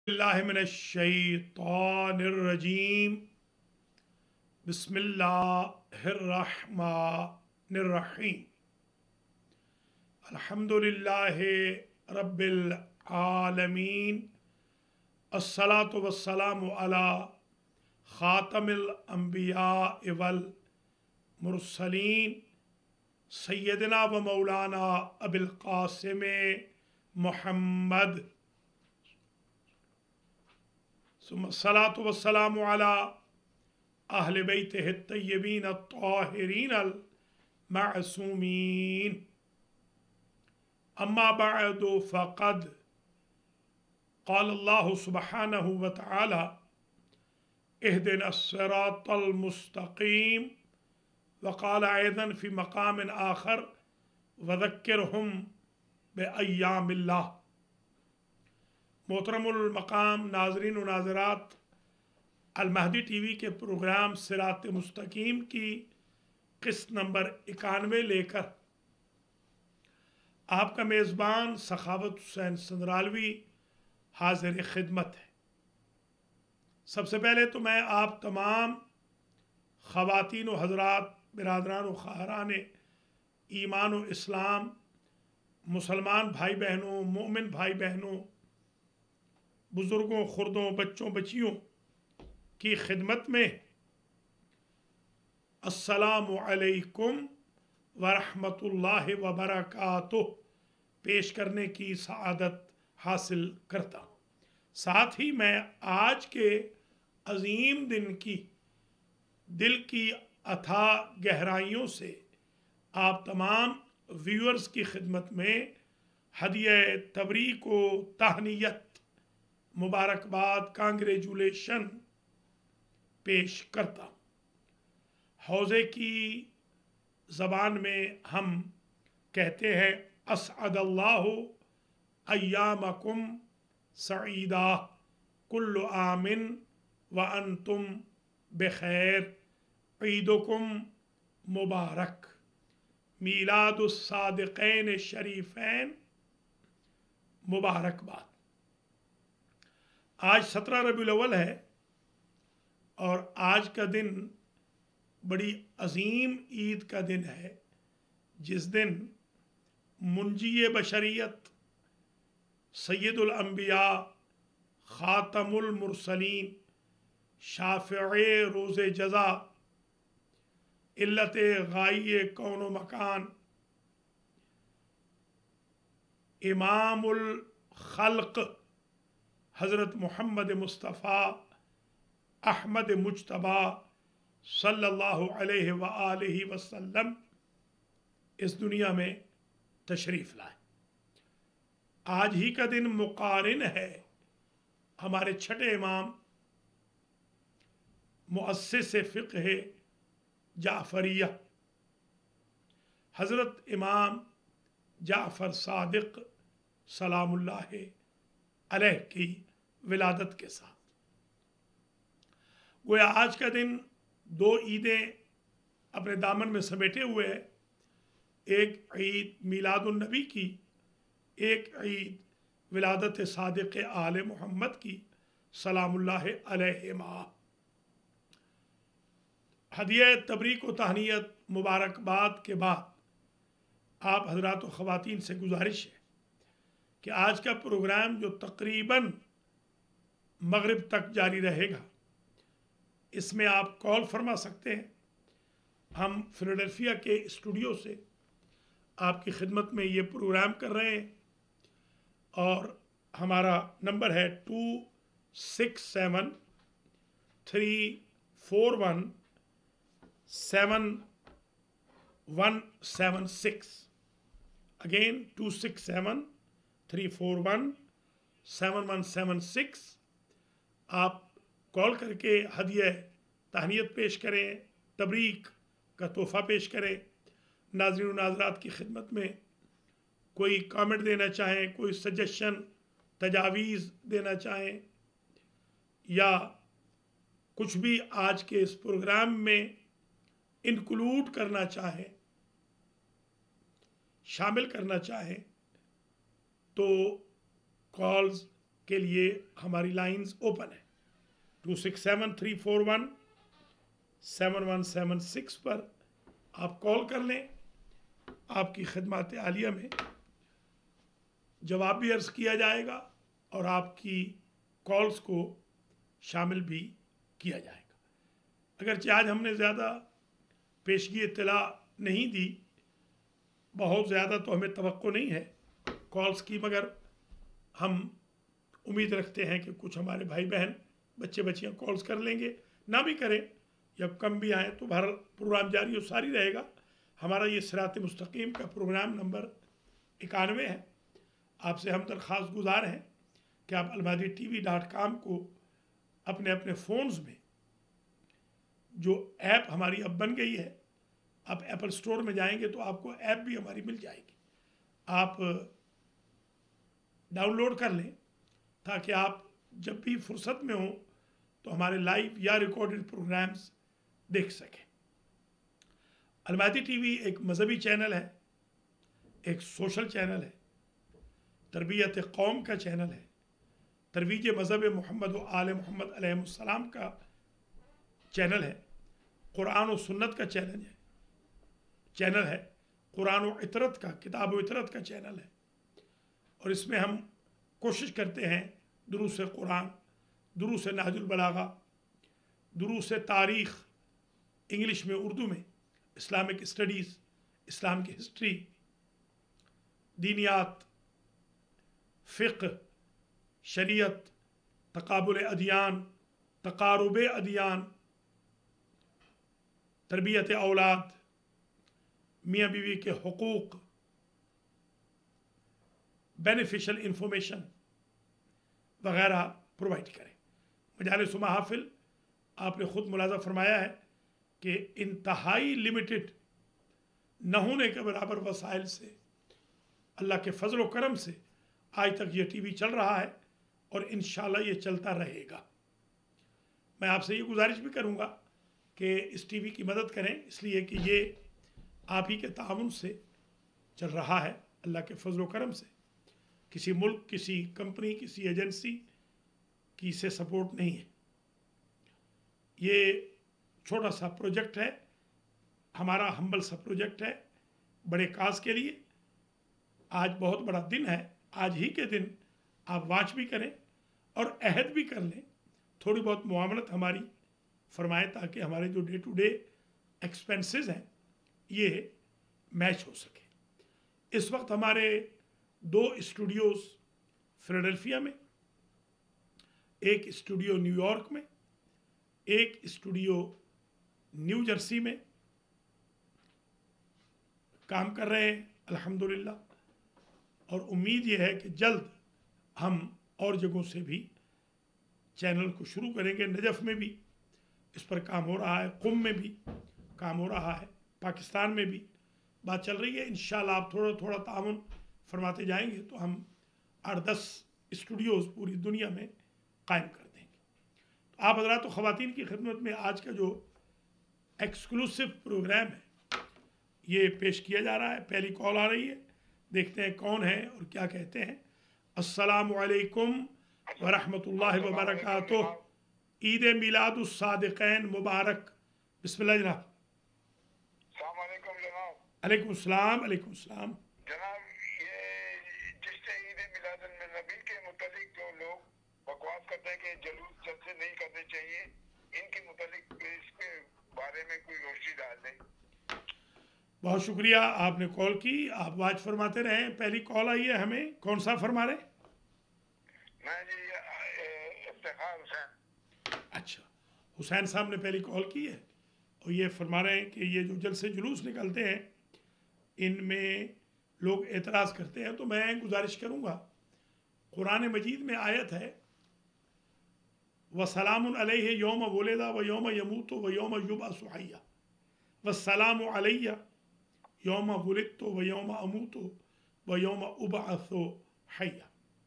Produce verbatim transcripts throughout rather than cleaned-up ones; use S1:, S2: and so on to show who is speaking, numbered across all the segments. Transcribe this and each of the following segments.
S1: बिस्मिल्लाहिमिनश्शैतानिर्रजीम बिस्मिल्लाहिर्रहमानिर्रहीम अल्हम्दुलिल्लाहि रब्बिल आलमीन अस्सलातु वस्सलामु अला खातमिल अंबिया वल मुरसलीन सय्यदना व मौलाना अबिल कासिम मुहम्मद सलातु वस्सलामु अला अहले बैतिहि तय्यबीन अत्ताहिरीन अल मासूमीन अम्मा बअदु फ़क़द क़ाल अल्लाहु सुब्हानहु व तआला इहदिनस सिरातल मुस्तक़ीम व क़ाल अयज़न फ़ी मक़ामिन आख़र व ज़क्किरहुम बिअय्यामिल्लाह। मोहतरमुल मकाम नाज़रीन व नाज़रात, अल-महदी टीवी के प्रोग्राम सिरात मुस्तकीम की किस्त नंबर इक्यानवे लेकर आपका मेज़बान सखावत हुसैन संदरालवी हाजिर खिदमत है। सबसे पहले तो मैं आप तमाम ख़वातीन व हज़रात, बिरादरान व ख़ाहरान ईमान व इस्लाम, मुसलमान भाई बहनों, मोमिन भाई बहनों, बुज़ुर्गों, खुर्दों, बच्चों, बच्चियों की खिदमत में अस्सलामु अलैकुम व रहमतुल्लाहि व बरकातुह पेश करने की सआदत हासिल करता हूँ। साथ ही मैं आज के अजीम दिन की दिल की अथा गहराइयों से आप तमाम व्यूअर्स की खिदमत में हदिया तबरीक व तहनीयत, मुबारकबाद, कांग्रेचुलेशन पेश करता हूँ। हौज़े की ज़बान में हम कहते हैं असअदल्लाहु अय्यामकुम सईदा कुल्लु आमिन व अंतुम बखैर ईदुकुम मुबारक। मीलादुस सादिक़ैन शरीफ़ैन मुबारकबाद। आज सत्रह रबीउल अव्वल है और आज का दिन बड़ी अजीम ईद का दिन है, जिस दिन मुंजी बशरियत सैयदुल अंबिया ख़ातमुल मुरसलीन शाफ़िए रोज़े जज़ा इल्लत गाई कौन मकान इमामुल खल्क़ हज़रत मोहम्मद मुस्तफ़ा अहमद मुज्तबा सल्लल्लाहु अलैहि व आलिहि वसल्लम इस दुनिया में तशरीफ़ लाए। आज ही का दिन मुक़ारिन है हमारे छठे इमाम मुअस्सिस फ़िक़्ह जाफ़रिया हज़रत इमाम जाफ़र सादिक़ सलामुल्लाह अलैह की विलादत के साथ। गोया आज का दिन दो ईदें अपने दामन में समेटे हुए है। एक ईद मीलादुन नबी की, एक ईद विलादत सादिक़ आले मोहम्मद की सलामुल्लाह अलैहिमा। हदिया तबरीक व तहनीयत मुबारकबाद के बाद आप हज़रात व ख़वातीन से गुजारिश है कि आज का प्रोग्राम जो तकरीबन मगरिब तक जारी रहेगा, इसमें आप कॉल फरमा सकते हैं। हम फिलाडेल्फिया के स्टूडियो से आपकी खिदमत में ये प्रोग्राम कर रहे हैं और हमारा नंबर है two six seven three four one seven one seven six. Again two six seven three four one seven one seven six. आप कॉल करके हदिया तहनीयत पेश करें, तबरीक का तोहफ़ा पेश करें। नाज़रीन व नाज़रात की खिदमत में कोई कमेंट देना चाहें, कोई सजेशन तजावीज़ देना चाहें या कुछ भी आज के इस प्रोग्राम में इंक्लूड करना चाहें, शामिल करना चाहें, तो कॉल्स के लिए हमारी लाइंस ओपन है। Two six seven three four one seven one seven six पर आप कॉल कर लें। आपकी खिदमत आलिया में जवाब भी अर्ज़ किया जाएगा और आपकी कॉल्स को शामिल भी किया जाएगा। अगरचे आज हमने ज़्यादा पेशगी इत्तला नहीं दी, बहुत ज़्यादा तो हमें तवक्को नहीं है कॉल्स की, मगर हम उम्मीद रखते हैं कि कुछ हमारे भाई बहन बच्चे बच्चियाँ कॉल्स कर लेंगे, ना भी करें या कम भी आएँ तो बहरहाल प्रोग्राम जारी और सारी रहेगा। हमारा ये सिरात मुस्तकीम का प्रोग्राम नंबर इक्यानवे है। आपसे हम दरख्वास्त गुजार हैं कि आप अलमादी टी वी डॉट कॉम को अपने अपने फ़ोन्स में, जो ऐप हमारी अब बन गई है, आप एप्पल स्टोर में जाएंगे तो आपको ऐप भी हमारी मिल जाएगी, आप डाउनलोड कर लें ताकि आप जब भी फुर्सत में हों तो हमारे लाइव या रिकॉर्डेड प्रोग्राम्स देख सकें। अलमादी टीवी एक मज़हबी चैनल है, एक सोशल चैनल है, तरबियत कौम का चैनल है, तरवीज मज़हब मोहम्मद व आल मोहम्मद अलैहिस्सलाम का चैनल है, कुरान व सुन्नत का चैनल है चैनल है कुरान व इतरत का, किताब व इतरत का चैनल है। और इसमें हम कोशिश करते हैं दुरूस कुरान, दुरूस नहजुल बलागा, दुरूस तारीख़ इंग्लिश में, उर्दू में, इस्लामिक स्टडीज़, इस्लाम की हिस्ट्री, दीनियात, फ़िक़्ह, शरीयत, तकाबुल अदियान, तकारुब अदियान, तरबियत औलाद, मियाँ बीवी के हुकूक़, बेनिफिशियल इंफॉर्मेशन वगैरह प्रोवाइड करें। मजालिस महफ़िल आपने ख़ुद मुलाज़ा फरमाया है कि इंतहाई लिमिटेड न होने के बराबर वसाइल से अल्लाह के फ़ज़ल व करम से आज तक ये टीवी चल रहा है और इंशाअल्लाह ये चलता रहेगा। मैं आपसे ये गुजारिश भी करूँगा कि इस टीवी की मदद करें, इसलिए कि ये आप ही के ताउन से चल रहा है, अल्लाह के फ़ज़ल व करम से। किसी मुल्क, किसी कंपनी, किसी एजेंसी की इसे सपोर्ट नहीं है। ये छोटा सा प्रोजेक्ट है, हमारा हम्बल सा प्रोजेक्ट है, बड़े काज के लिए। आज बहुत बड़ा दिन है, आज ही के दिन आप वाच भी करें और अहद भी कर लें, थोड़ी बहुत मुआवनत हमारी फरमाएं ताकि हमारे जो डे टू डे एक्सपेंसेस हैं ये मैच हो सके। इस वक्त हमारे दो स्टूडियोज़ फिलाडेल्फिया में, एक स्टूडियो न्यूयॉर्क में, एक स्टूडियो न्यू जर्सी में काम कर रहे हैं अल्हम्दुलिल्लाह। और उम्मीद ये है कि जल्द हम और जगहों से भी चैनल को शुरू करेंगे। नजफ़ में भी इस पर काम हो रहा है, कुम में भी काम हो रहा है, पाकिस्तान में भी बात चल रही है। इंशाअल्लाह आप थोड़ा थोड़ा ताउन फरमाते जाएंगे तो हम आठ दस स्टूडियोज़ पूरी दुनिया में कायम कर देंगे। तो आप हज़रात व ख़वातीन की खिदमत में आज का जो एक्सक्लूसिव प्रोग्राम है ये पेश किया जा रहा है। पहली कॉल आ रही है, देखते हैं कौन है और क्या कहते हैं। अस्सलामु अलैकुम व रहमतुल्लाहि व बरकातुहू। ईद मिलादुस सादिक़ैन मुबारक। बिस्मिल्लाह जनाब।
S2: अस्सलाम वालेकुम जनाब।
S1: अलैकुम सलाम। अलैकुम सलाम
S2: जनाब, ये जिससे ईद मिलादुन नबी के मुतालिक जो लोग बकवास करते हैं कि जलूस जलसे नहीं करने चाहिए, इनके मुतालिक इसके बारे में कोई रोशनी डाल दें।
S1: बहुत शुक्रिया, आपने कॉल की, आप वाज फरमाते रहें। पहली कॉल आई है हमें, कौन सा फरमा रहे?
S2: मैं जी इफ्तिखार हुसैन।
S1: अच्छा, हुसैन साहब ने पहली कॉल की है और ये फरमा रहे हैं कि ये जो जलसे जुलूस निकलते हैं इनमें लोग एतराज़ करते हैं। तो मैं गुजारिश करूँगा, कुरान मजीद में आयत है व सलामुन अलैहि यौम वुलिदा व यौम यमूतु व यौम युबअसु हय्या व सलामु अलैया यौम वुलिदतु व यौम अमूतु व यौम उबअसु हय्या।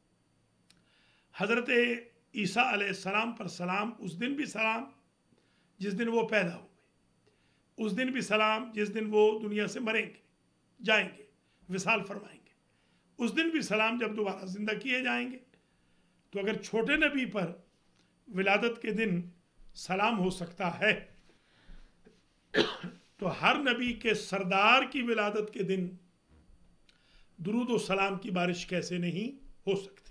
S1: हज़रत ईसा अलैहिस्सलाम पर सलाम, उस दिन भी सलाम जिस दिन वो पैदा हुए, उस दिन भी सलाम जिस दिन वो दुनिया से मरेंगे, जाएंगे, विसाल फरमाएंगे, उस दिन भी सलाम जब दोबारा ज़िंदा किए जाएंगे। तो अगर छोटे नबी पर विलादत के दिन सलाम हो सकता है तो हर नबी के सरदार की विलादत के दिन दुरूद व सलाम की बारिश कैसे नहीं हो सकती।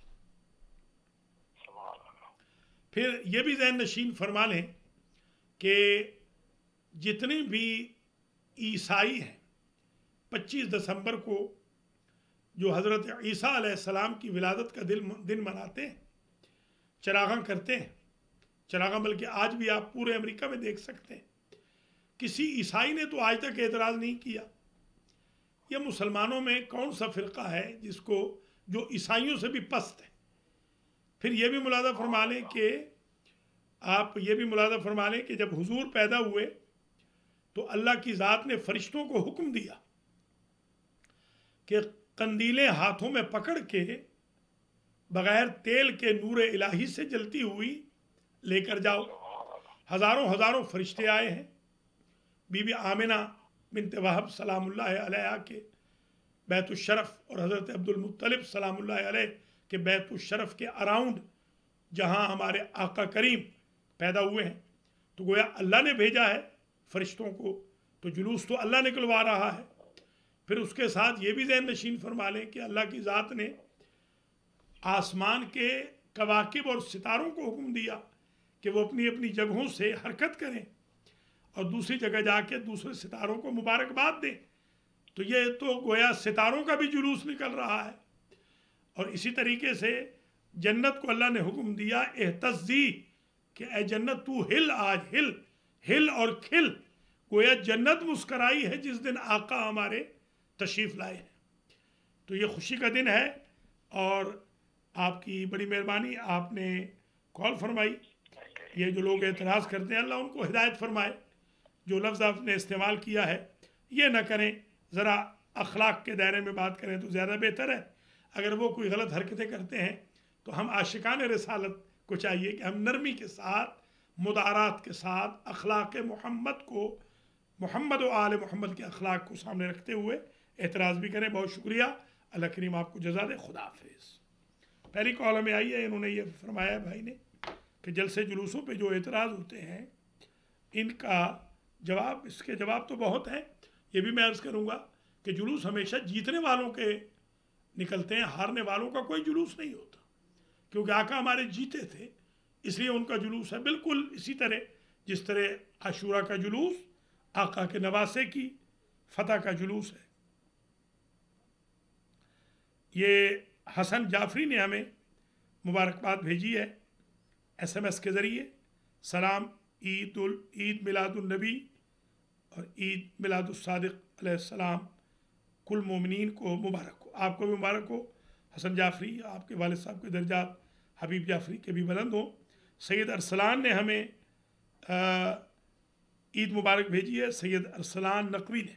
S1: फिर यह भी ज़हन नशीन फरमा लें कि जितने भी ईसाई हैं पच्चीस दिसंबर को जो हज़रत ईसा अलैहिस्सलाम की विलादत का दिन दिन मनाते हैं, चरागां करते हैं, चरागां बल्कि आज भी आप पूरे अमेरिका में देख सकते हैं, किसी ईसाई ने तो आज तक एतराज़ नहीं किया। यह मुसलमानों में कौन सा फ़िरका है जिसको जो ईसाइयों से भी पस्त है। फिर यह भी मुलादा फरमा लें कि आप ये भी मुलादा फरमा लें कि जब हुजूर पैदा हुए तो अल्लाह की ज़ात ने फरिश्तों को हुक्म दिया कि कंदीलें हाथों में पकड़ के बग़ैर तेल के नूर इलाही से जलती हुई लेकर जाओ। हज़ारों हज़ारों फरिश्ते आए हैं। बीबी आमिना बिनते वहब सलामुल्लाह अलैहा के बैतुश्शरफ और हज़रत अब्दुल मुत्तलिब सलामुल्लाह अलैह के बैतुश्शरफ के अराउंड जहाँ हमारे आका करीम पैदा हुए हैं, तो गोया अल्लाह ने भेजा है फरिश्तों को, तो जुलूस तो अल्लाह निकलवा रहा है। फिर उसके साथ ये भी ज़हन नशीन फरमा लें कि अल्लाह की ज़ात ने आसमान के कवाकिब और सितारों को हुक्म दिया कि वो अपनी अपनी जगहों से हरकत करें और दूसरी जगह जाके दूसरे सितारों को मुबारकबाद दें। तो ये तो गोया सितारों का भी जुलूस निकल रहा है। और इसी तरीके से जन्नत को अल्लाह ने हुक्म दिया एहतज़ी कि ए जन्नत तू हिल, आज हिल हिल और खिल। गोया जन्नत मुस्कराई है जिस दिन आका हमारे तशरीफ़ लाए हैं। तो ये खुशी का दिन है और आपकी बड़ी मेहरबानी, आपने कॉल फरमाई। ये जो लोग एतराज़ करते हैं अल्लाह उनको हिदायत फरमाए। जो लफ्ज़ आपने इस्तेमाल किया है ये ना करें, ज़रा अखलाक के दायरे में बात करें तो ज़्यादा बेहतर है। अगर वो कोई गलत हरकतें करते हैं तो हम आशिकान रिसालत को चाहिए कि हम नरमी के साथ, मुदारात के साथ अखलाक मोहम्मद को, मोहम्मद व आले मोहम्मद के अखलाक को सामने रखते हुए एतराज़ भी करें। बहुत शुक्रिया, अल्लाह करीम आपको जज़ा दे। खुदा हाफिज़। पहली कॉल में आई है, इन्होंने ये फरमाया भाई ने कि जलसे जुलूसों पे जो एतराज़ होते हैं इनका जवाब, इसके जवाब तो बहुत हैं। ये भी मैं अर्ज़ करूँगा कि जुलूस हमेशा जीतने वालों के निकलते हैं, हारने वालों का कोई जुलूस नहीं होता, क्योंकि आका हमारे जीते थे इसलिए उनका जुलूस है। बिल्कुल इसी तरह जिस तरह आशूरा का जुलूस आका के नवासे की फतह का जुलूस है। ये हसन जाफरी ने हमें मुबारकबाद भेजी है एस एम एस के ज़रिए। सलाम, ईद उल ईद मिलादुन्नबी और ईद मिलादुस्सादिक़ अलैहिस्सलाम कुल मोमिनीन को मुबारक हो। आपको भी मुबारक हो हसन जाफरी, आपके वालिद साहब के दर्जात हबीब जाफरी के भी बुलंद हो। सैयद अरसलान ने हमें ईद मुबारक भेजी है, सैयद अरसलान नकवी ने।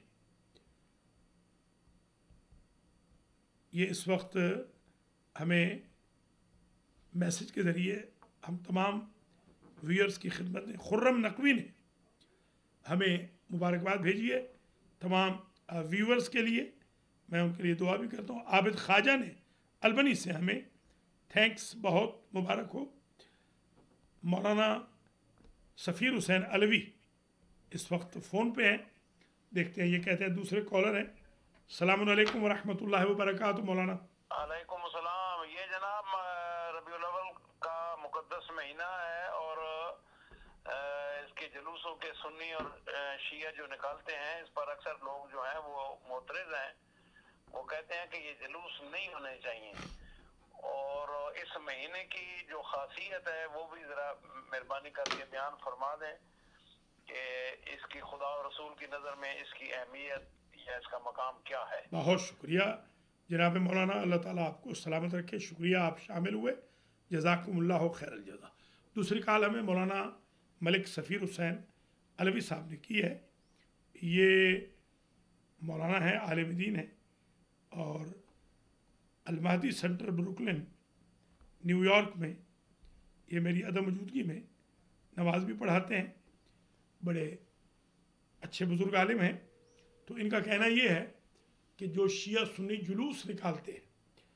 S1: ये इस वक्त हमें मैसेज के ज़रिए हम तमाम व्यूअर्स की खिदमत में, खुर्रम नकवी ने हमें मुबारकबाद भेजी है। तमाम व्यूअर्स के लिए मैं उनके लिए दुआ भी करता हूँ। आबिद ख्वाजा ने अलबनी से हमें थैंक्स, बहुत मुबारक हो। मौलाना सफ़ीर हुसैन अलवी इस वक्त फ़ोन पे हैं, देखते हैं ये कहते हैं। दूसरे कॉलर हैं। अस्सलामु अलैकुम व रहमतुल्लाहि व बरकातुहू। मौलाना
S2: वालेकुम अस्सलाम। ये जनाब रबीउल अव्वल का मुकद्दस महीना है और इसके जुलूसों के सुन्नी और शिया जो निकालते हैं इस पर अक्सर लोग जो हैं वो मोतरज़ हैं। वो कहते हैं कि ये जुलूस नहीं होने चाहिए और इस महीने की जो खासियत है वो भी ज़रा मेहरबानी करके बयान फरमा दें कि इसकी खुदा और रसूल की नज़र में इसकी अहमियत या इसका मकाम क्या है।
S1: बहुत शुक्रिया जनाब मौलाना, अल्लाह ताला आपको सलामत रखे। शुक्रिया, आप शामिल हुए, जज़ाकुमुल्लाहु खैरल जज़ा। दूसरी कॉल हमें मौलाना मलिक सफ़ीर हुसैन अलवी साहब ने की है। ये मौलाना हैं, आलिम दीन हैं और अलमहदी सेंटर ब्रुकलिन न्यूयॉर्क में ये मेरी अदम मौजूदगी में नमाज भी पढ़ाते हैं। बड़े अच्छे बुज़ुर्ग आलिम हैं। तो इनका कहना ये है कि जो शिया सुन्नी जुलूस निकालते हैं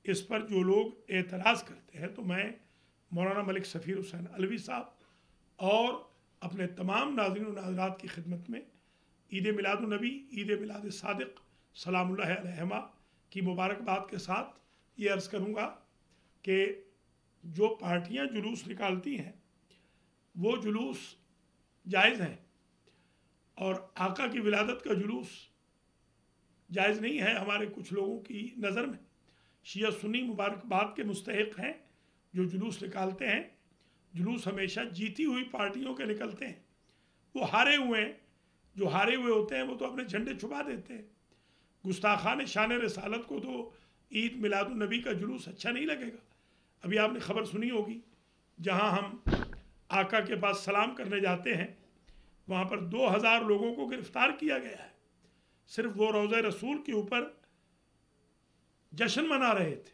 S1: इस पर जो लोग एतराज़ करते हैं, तो मैं मौलाना मलिक सफ़ीर हुसैन अलवी साहब और अपने तमाम नाज़रीन व नाज़रात की खिदमत में ईद मिलादुन्नबी, ईद मिलाद सादिक सलामुल्लाह अलैहिमा की मुबारकबाद के साथ ये अर्ज़ करूँगा कि जो पार्टियाँ जुलूस निकालती हैं वो जुलूस जायज़ हैं, और आका की विलादत का जुलूस जायज़ नहीं है हमारे कुछ लोगों की नज़र में। शिया सुन्नी मुबारकबाद के मुस्तहिक हैं जो जुलूस निकालते हैं। जुलूस हमेशा जीती हुई पार्टियों के निकलते हैं। वो हारे हुए हैं, जो हारे हुए होते हैं वो तो अपने झंडे छुपा देते हैं। गुस्ताखान शान रसालत को तो ईद मिलादुन्नबी का जुलूस अच्छा नहीं लगेगा। अभी आपने खबर सुनी होगी, जहां हम आका के पास सलाम करने जाते हैं वहाँ पर दो हज़ार लोगों को गिरफ्तार किया गया है, सिर्फ वो रोज़े रसूल के ऊपर जश्न मना रहे थे।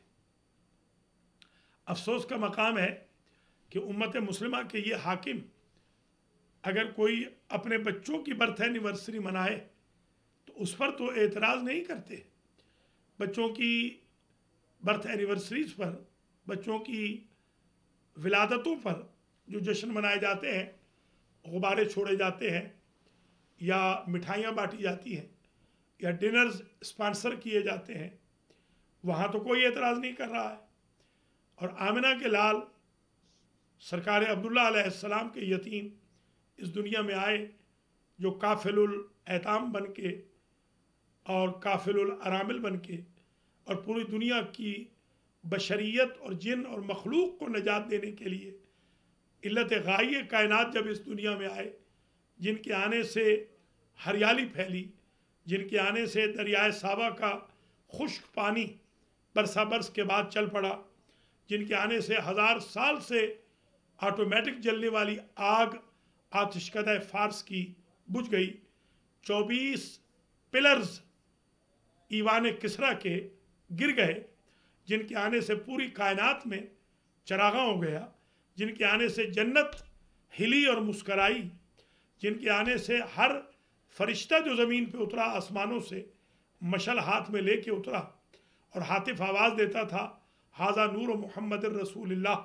S1: अफसोस का मकाम है कि उम्मत मुस्लिमा के ये हाकिम अगर कोई अपने बच्चों की बर्थ एनिवर्सरी मनाए तो उस पर तो एतराज़ नहीं करते। बच्चों की बर्थ एनिवर्सरीज पर, बच्चों की विलादतों पर जो जश्न मनाए जाते हैं, गुब्बारे छोड़े जाते हैं या मिठाइयाँ बांटी जाती हैं या डिनर्स स्पॉन्सर किए जाते हैं, वहाँ तो कोई एतराज़ नहीं कर रहा है। और आमिना के लाल सरकार अब्दुल्ला अलैहिस्सलाम के यतीम इस दुनिया में आए, जो काफिलुल ऐताम बन के और काफिलुल अरामिल बन के और पूरी दुनिया की बशरियत और जिन और मखलूक को निजात देने के लिए इल्लत गाई कायनात जब इस दुनिया में आए, जिनके आने से हरियाली फैली, जिनके आने से दरियाए साबा का खुश्क पानी बरसा बरस के बाद चल पड़ा, जिनके आने से हज़ार साल से ऑटोमेटिक जलने वाली आग आतिशकदा फारस की बुझ गई, चौबीस पिलर्स ईवान किसरा के गिर गए, जिनके आने से पूरी कायनात में चरागा हो गया, जिनके आने से जन्नत हिली और मुस्कराई, जिनके आने से हर फरिश्ता जो ज़मीन पे उतरा आसमानों से मशल हाथ में लेके उतरा और हातिफ आवाज़ देता था, हाजा नूर मोहम्मद रसूलुल्लाह,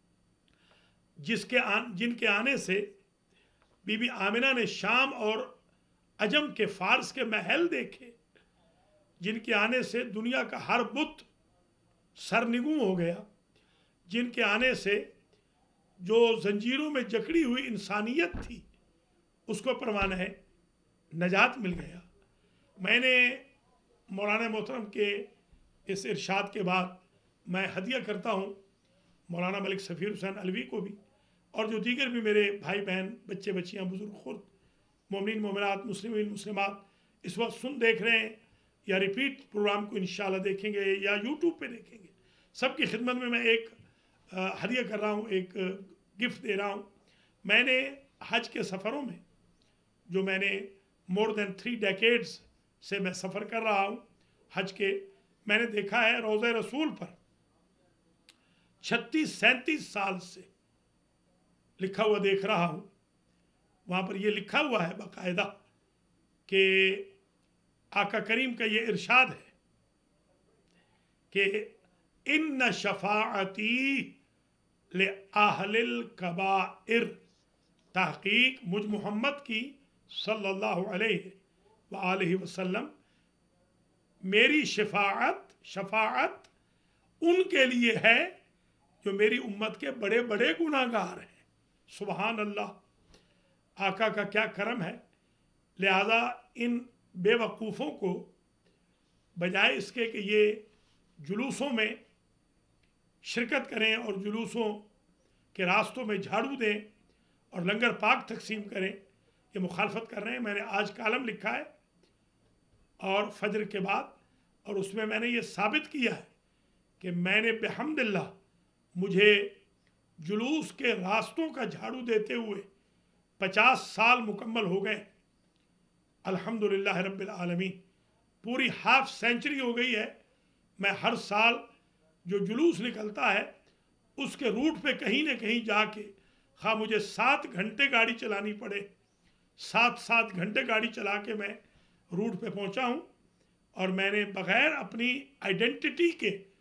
S1: जिसके आन जिनके आने से बीबी आमिना ने शाम और अजम के फारस के महल देखे, जिनके आने से दुनिया का हर बुत सरनिगू हो गया, जिनके आने से जो जंजीरों में जकड़ी हुई इंसानियत थी उसको परवाना है नजात मिल गया। मैंने मौलाना मोहतरम के इस इरशाद के बाद मैं हदिया करता हूँ मौलाना मलिक सफ़ीर हुसैन अलवी को भी, और जो दीगर भी मेरे भाई बहन, बच्चे बच्चियाँ, बुज़ुर्ग, खुद मोमिनीन मोमिनात, मुस्लिमीन मुस्लिमात इस वक्त सुन देख रहे हैं या रिपीट प्रोग्राम को इंशाल्लाह देखेंगे या यूट्यूब पे देखेंगे, सबकी खिदमत में मैं एक हदिया कर रहा हूँ, एक गिफ्ट दे रहा हूँ। मैंने हज के सफ़रों में, जो मैंने मोर देन थ्री डेकेड्स से मैं सफ़र कर रहा हूँ हज के, मैंने देखा है रोज़े रसूल पर छत्तीस सैंतीस साल से लिखा हुआ देख रहा हूँ। वहाँ पर यह लिखा हुआ है बाकायदा कि आका करीम का ये इरशाद है कि इन्न शफाअती ले आहलिल कबाइर, तहकीक मुझ मोहम्मद की सल्लल्लाहु अलैहि वसल्लम मेरी शफाअत शफाअत उनके लिए है जो मेरी उम्मत के बड़े बड़े गुनाहगार हैं। सुबहान अल्लाह, आका का क्या करम है। लिहाजा इन बेवकूफ़ों को बजाय इसके कि ये जुलूसों में शिरकत करें और जुलूसों के रास्तों में झाड़ू दें और लंगर पाक तकसीम करें, ये मुखालफत कर रहे हैं। मैंने आज कालम लिखा है और फजर के बाद, और उसमें मैंने ये साबित किया है कि मैंने बेहम्दिल्लाह मुझे जुलूस के रास्तों का झाड़ू देते हुए पचास साल मुकम्मल हो गए। अल्हम्दुलिल्लाह रब्बिल आलमीन, पूरी हाफ सेंचुरी हो गई है। मैं हर साल जो जुलूस निकलता है उसके रूट पे कहीं न कहीं जाके, खा मुझे सात घंटे गाड़ी चलानी पड़े, सात सात घंटे गाड़ी चला के मैं रूट पे पहुंचा हूं। और मैंने बग़ैर अपनी आइडेंटिटी के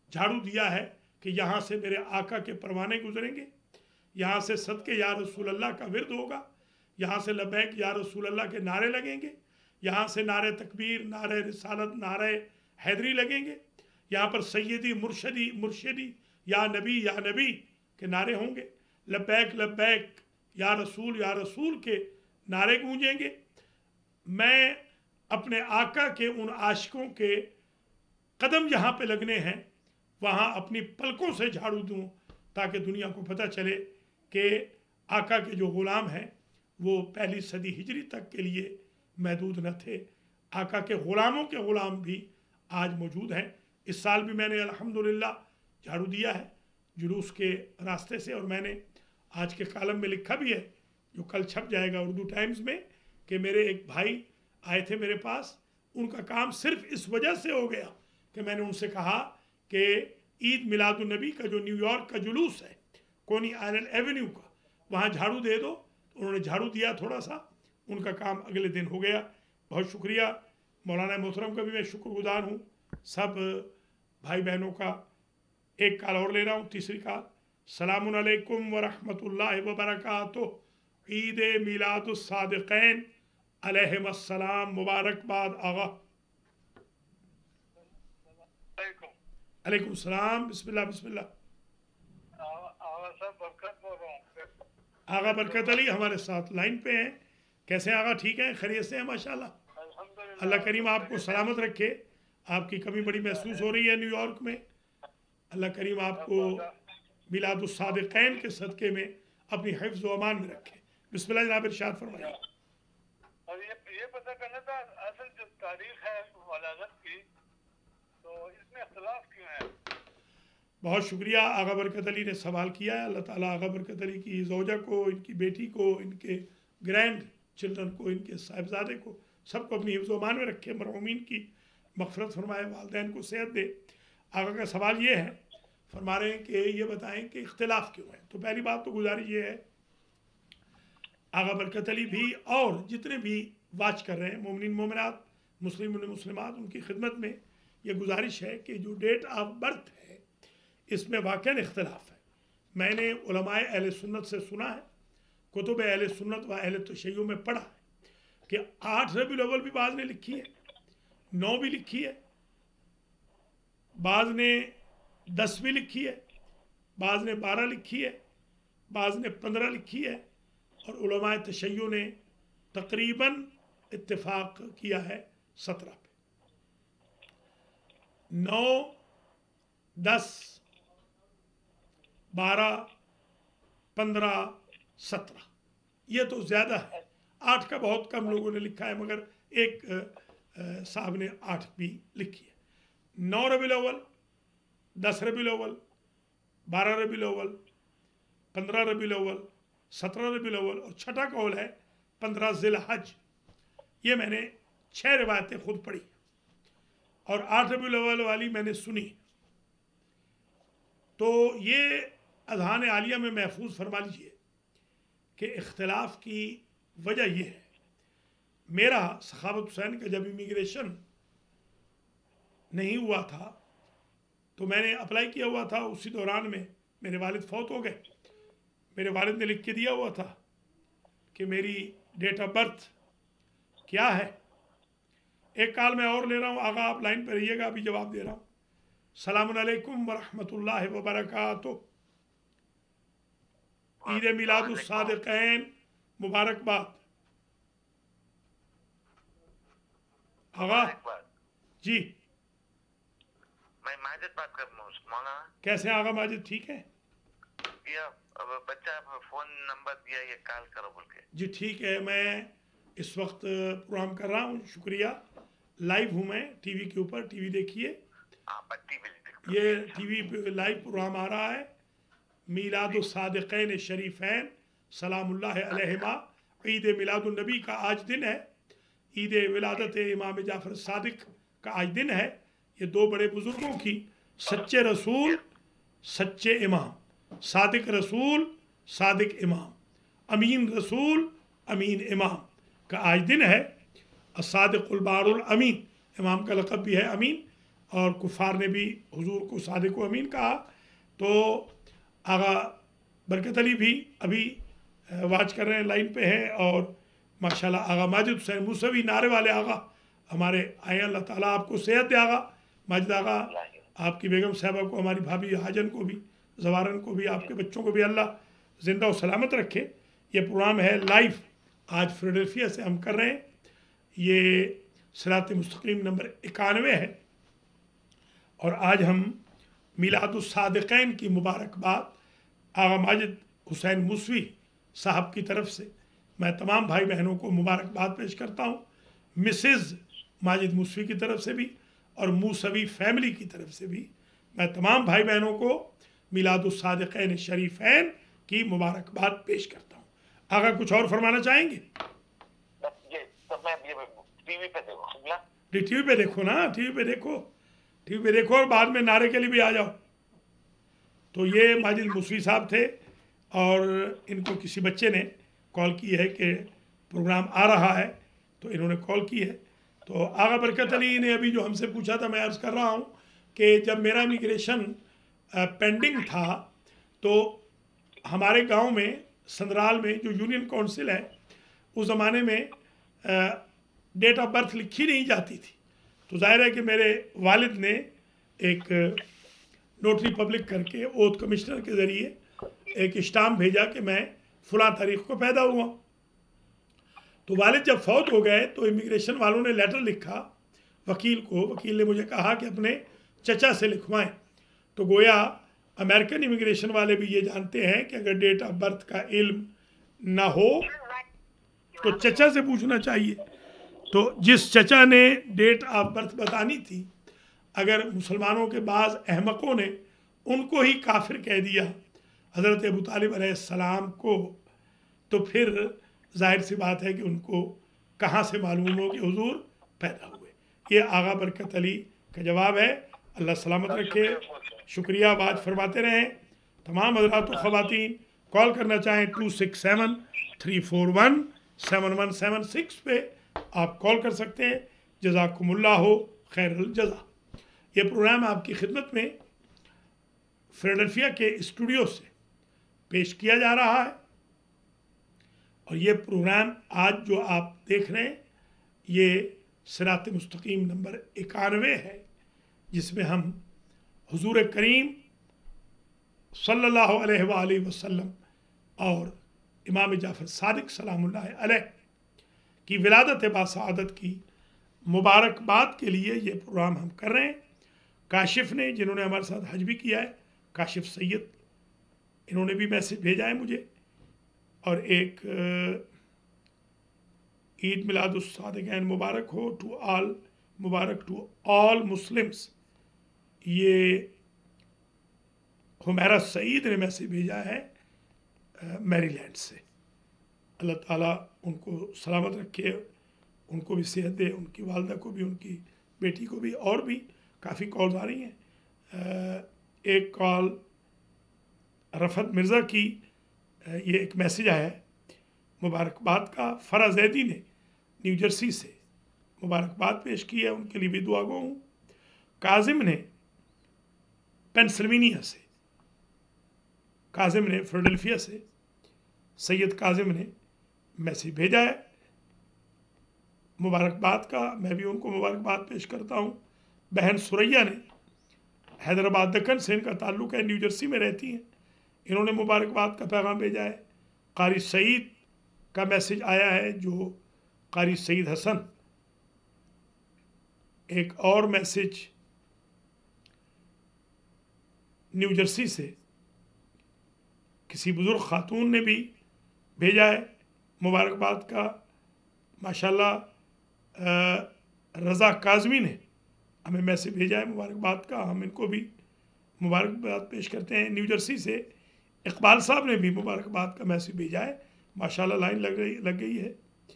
S1: झाड़ू दिया है कि यहाँ से मेरे आका के परवाने गुजरेंगे, यहाँ से सदके या रसूल अल्लाह का विरद होगा, यहाँ से लबैक या रसूल अल्लाह के नारे लगेंगे, यहाँ से नारे तकबीर, नारे रिसालत, नारे हैदरी लगेंगे, यहाँ पर सैयदी मुर्शदी मुर्शदी या नबी या नबी के नारे होंगे, लबैक लबैक या रसूल या रसूल के नारे गूंजेंगे। मैं अपने आका के उन आशिकों के कदम जहाँ पे लगने हैं वहाँ अपनी पलकों से झाड़ू दूँ ताकि दुनिया को पता चले कि आका के जो ग़ुलाम हैं वो पहली सदी हिजरी तक के लिए महदूद न थे, आका के ग़ुलामों के ग़ुलाम भी आज मौजूद हैं। इस साल भी मैंने अल्हम्दुलिल्लाह झाड़ू दिया है जुलूस के रास्ते से, और मैंने आज के कालम में लिखा भी है जो कल छप जाएगा उर्दू टाइम्स में कि मेरे एक भाई आए थे मेरे पास, उनका काम सिर्फ इस वजह से हो गया कि मैंने उनसे कहा कि ईद मिलादुन्नबी का जो न्यूयॉर्क का जुलूस है कोनी आइलैंड एवेन्यू का, वहाँ झाड़ू दे दो। उन्होंने झाड़ू दिया, थोड़ा सा उनका काम अगले दिन हो गया। बहुत शुक्रिया मौलाना मोहतरम का भी मैं शुक्रगुजार हूँ, सब भाई बहनों का। एक काल और ले रहा हूँ, तीसरी काल। सलामुन अलैकुम व रहमतुल्लाहि व बरकातुहू। ईद मिलादुस सादिक़ैन अलैहिमुस्सलाम, मुबारकबाद आगा। अलैकुम सलाम, बिस्मिल्लाह बिस्मिल्लाह। आगा बरकत अली हमारे साथ लाइन पे हैं। कैसे आगा? ठीक हैं, खैरियत से हैं माशाल्लाह। अल्लाह करीम आपको सलामत रखे। आपकी कमी बड़ी महसूस हो रही है न्यूयॉर्क में। अल्लाह करीम आपको मिलादुस सादिक़ैन के सदक़े में अपनी हिफ्ज़ व अमान में रखे। बिस्मिल्लाह जनाब, इरशाद फरमाइए।
S3: और ये ये पता करना था असल जो तारीख है वलादत की, तो इसमें इख्तिलाफ क्यों है?
S1: बहुत शुक्रिया, आगा बरकत अली ने सवाल किया है। अल्लाह ताला आगा बरकत अली की ज़ौजा को, इनकी बेटी को, इनके ग्रैंड चिल्ड्रन को, इनके साहिबजादे को, सबको अपनी हिफ्ज़ व अमान में रखे, मरहूमीन की मग़फ़िरत फरमाए, वालिदैन को सेहत दे। आगा का सवाल ये है, फरमा रहे हैं कि ये बताएं कि इख्तिलाफ़ क्यों है। तो पहली बात तो गुजारिश ये है, आगा बरकत अली भी और जितने भी वाच कर रहे हैं मोमिनीन मोमिनात, मुस्लिम मुस्लिमात, उनकी खिदमत में ये गुजारिश है कि जो डेट ऑफ बर्थ है इसमें वाक़ई इख्तिलाफ़ है। मैंने उलमाए अहले सुन्नत से सुना है, कुतुब अहले सुन्नत व अहले तशय्युअ में पढ़ा है कि आठ रबीउल अव्वल भी बाज़ ने लिखी है, नौ भी लिखी है, बाज़ ने दस भी लिखी है, बाज़ ने बारह लिखी है, बाज़ ने पंद्रह लिखी है, और उलमाए तशय्युअ ने तकरीबन इत्तिफाक़ किया है सत्रह पे। नौ, दस, बारह, पंद्रह, सत्रह, ये तो ज़्यादा है। आठ का बहुत कम लोगों ने लिखा है, मगर एक साहब ने आठ भी लिखी है। नौ रबीउल अव्वल, दस रबीउल अव्वल, बारह रबीउल अव्वल, पंद्रह रबीउल अव्वल, सत्रह रबीउल अव्वल, और छठा कौल है पंद्रह ज़िलहज। ये मैंने छः रिवायतें खुद पढ़ी और आठ रबीउल अव्वल वाली मैंने सुनी। तो ये अज़हान आलिया में महफूज फरमा लीजिए कि इख्तिलाफ़ की वजह यह है, मेरा सखावत हुसैन का जब इमिग्रेशन नहीं हुआ था तो मैंने अप्लाई किया हुआ था, उसी दौरान में मेरे वालिद फौत हो गए। मेरे वालिद ने लिख के दिया हुआ था कि मेरी डेट ऑफ बर्थ क्या है। एक काल मैं और ले रहा हूँ, आगा आप लाइन पर रहिएगा, अभी जवाब दे रहा हूँ। सलामुन अलैकुम व रहमतुल्लाहि व बरकातुहू। ईद मिलादुस सादिक़ैन, मुबारकबाद। आगा जी,
S4: मैं माजिद बात कर रहा हूँ मौलाना।
S1: कैसे हैं आगा माजिद? ठीक है।
S4: या अब बच्चा फोन नंबर दिया, ये कॉल करो बोल के।
S1: जी ठीक है, मैं इस वक्त प्रोग्राम कर रहा हूँ, शुक्रिया। लाइव हूँ मैं टीवी के ऊपर, टीवी देखिए, ये टीवी पे लाइव प्रोग्राम आ रहा है। मिलादुस सादिक़ैन शरीफ़ैन सलामुल्लाह अलैहिमा, ईद मिलादुन्नबी का आज दिन है, ईद विलादत इमाम जाफ़र सादिक का आज दिन है। ये दो बड़े बुज़ुर्गों की, सच्चे रसूल सच्चे इमाम, सादिक रसूल सादिक इमाम, अमीन रसूल अमीन इमाम का आज दिन है। सादिकुल बारुल अमीन, इमाम का लक़ब भी है अमीन। और कुफ़ार ने भी हुजूर को सादिक व अमीन कहा। तो आगा बरकत अली भी अभी वाच कर रहे हैं, लाइन पे हैं, और माशाल्लाह आगा माजिद हुसैन मूसवी नारे वाले आगा हमारे आए। अल्लाह ताला आपको सेहत दे आगा माजिद आगा, आपकी बेगम साहबा को, हमारी भाभी हाजन को भी, जवारन को भी, आपके बच्चों को भी अल्लाह ज़िंदा और सलामत रखे। ये प्रोग्राम है लाइव, आज फिलाडेल्फिया से हम कर रहे हैं। ये सिरात मुस्तकीम नंबर इक्यानवे है और आज हम मिलादुस सादिक़ैन की मुबारकबाद आगा माजिद हुसैन मूसवी साहब की तरफ से मैं तमाम भाई बहनों को मुबारकबाद पेश करता हूँ। मिसेज़ माजिद मूसवी की तरफ से भी और मूसवी फैमिली की तरफ से भी मैं तमाम भाई बहनों को मिलादुस सादिक़ैन शरीफ़ैन की मुबारकबाद पेश करता हूँ। आगा कुछ और फरमाना चाहेंगे?
S4: ये तो मैं ये टीवी पे देखो,
S1: टीवी पे देखो ना, टीवी पे देखो, टीवी पे देखो और बाद में नारे के लिए भी आ जाओ। तो ये माजिद मूसवी साहब थे और इनको किसी बच्चे ने कॉल की है कि प्रोग्राम आ रहा है, तो इन्होंने कॉल की है। तो आगा बरकत अली ने अभी जो हमसे पूछा था, मैं अर्ज़ कर रहा हूँ कि जब मेरा इमिग्रेशन पेंडिंग था तो हमारे गांव में संदराल में जो यूनियन काउंसिल है, उस ज़माने में डेट ऑफ बर्थ लिखी नहीं जाती थी। तो जाहिर है कि मेरे वालिद ने एक नोटरी पब्लिक करके ओथ कमिश्नर के ज़रिए एक स्टाम्प भेजा कि मैं फ़लाँ तारीख़ को पैदा हुआ। तो वालिद जब फौत हो गए तो इमिग्रेशन वालों ने लेटर लिखा वकील को। वकील ने मुझे कहा कि अपने चचा से लिखवाएं। तो गोया अमेरिकन इमिग्रेशन वाले भी ये जानते हैं कि अगर डेट ऑफ बर्थ का इल्म ना हो तो चचा से पूछना चाहिए। तो जिस चचा ने डेट ऑफ बर्थ बतानी थी, अगर मुसलमानों के बाज़ अहमकों ने उनको ही काफिर कह दिया हज़रत अबू तालिब अलैहिस्सलाम को, तो फिर जाहिर सी बात है कि उनको कहाँ से मालूम हो कि हुजूर पैदा हुए। ये आगा बरकत अली का जवाब है। अल्लाह सलामत रखे, शुक्रिया, बात फरमाते रहें। तमाम हज़रात व ख़वातीन कॉल करना चाहें two six seven three four one seven one seven six पे आप कॉल कर सकते हैं। जज़ाकुमुल्लाहु खैरुल जज़ा। ये प्रोग्राम आपकी खिदमत में फिलाडेल्फिया के स्टूडियो से पेश किया जा रहा है और ये प्रोग्राम आज जो आप देख रहे हैं ये सिरात मुस्तकीम नंबर इक्यानवे है, जिसमें हम हुजूर करीम सल्लल्लाहु अलैहि वसल्लम और इमाम जाफ़र सादिक सलामुल्लाह अलैह की विलादत बासआदत की मुबारकबाद के लिए ये प्रोग्राम हम कर रहे हैं। काशिफ ने, जिन्होंने हमारे साथ हज भी किया है, काशिफ सैयद, इन्होंने भी मैसेज भेजा है मुझे। और एक ईद मिलादुस सादिक़ैन मुबारक हो टू ऑल, मुबारक टू ऑल मुस्लिम्स, ये हुमैरा सईद ने मैसेज भेजा है मैरीलैंड से। अल्लाह ताला उनको सलामत रखे, उनको भी सेहत दे, उनकी वालदा को भी, उनकी बेटी को भी। और भी काफ़ी कॉल्स आ रही हैं। एक कॉल रफ़त मिर्ज़ा की, ये एक मैसेज आया है मुबारकबाद का। फ़रा जैदी ने न्यू जर्सी से मुबारकबाद पेश की है, उनके लिए भी दुआ गो हूँ। काजिम ने पेंसिल्वेनिया से, काजिम ने फिलाडेल्फिया से, सैयद काजिम ने मैसेज भेजा है मुबारकबाद का। मैं भी उनको मुबारकबाद पेश करता हूँ। बहन सुरैया ने हैदराबाद दक्कन से इनका ताल्लुक़ है, न्यू जर्सी में रहती हैं, इन्होंने मुबारकबाद का पैगाम भेजा है। कारी सईद का मैसेज आया है, जो कारी सईद हसन। एक और मैसेज न्यू जर्सी से किसी बुज़ुर्ग खातून ने भी भेजा है मुबारकबाद का। माशाल्लाह रज़ा काज़मी ने हमें मैसेज भेजा है मुबारकबाद का, हम इनको भी मुबारकबाद पेश करते हैं। न्यू जर्सी से इकबाल साहब ने भी मुबारकबाद का मैसेज भेजा है। माशाल्लाह लाइन लग रही लग गई है।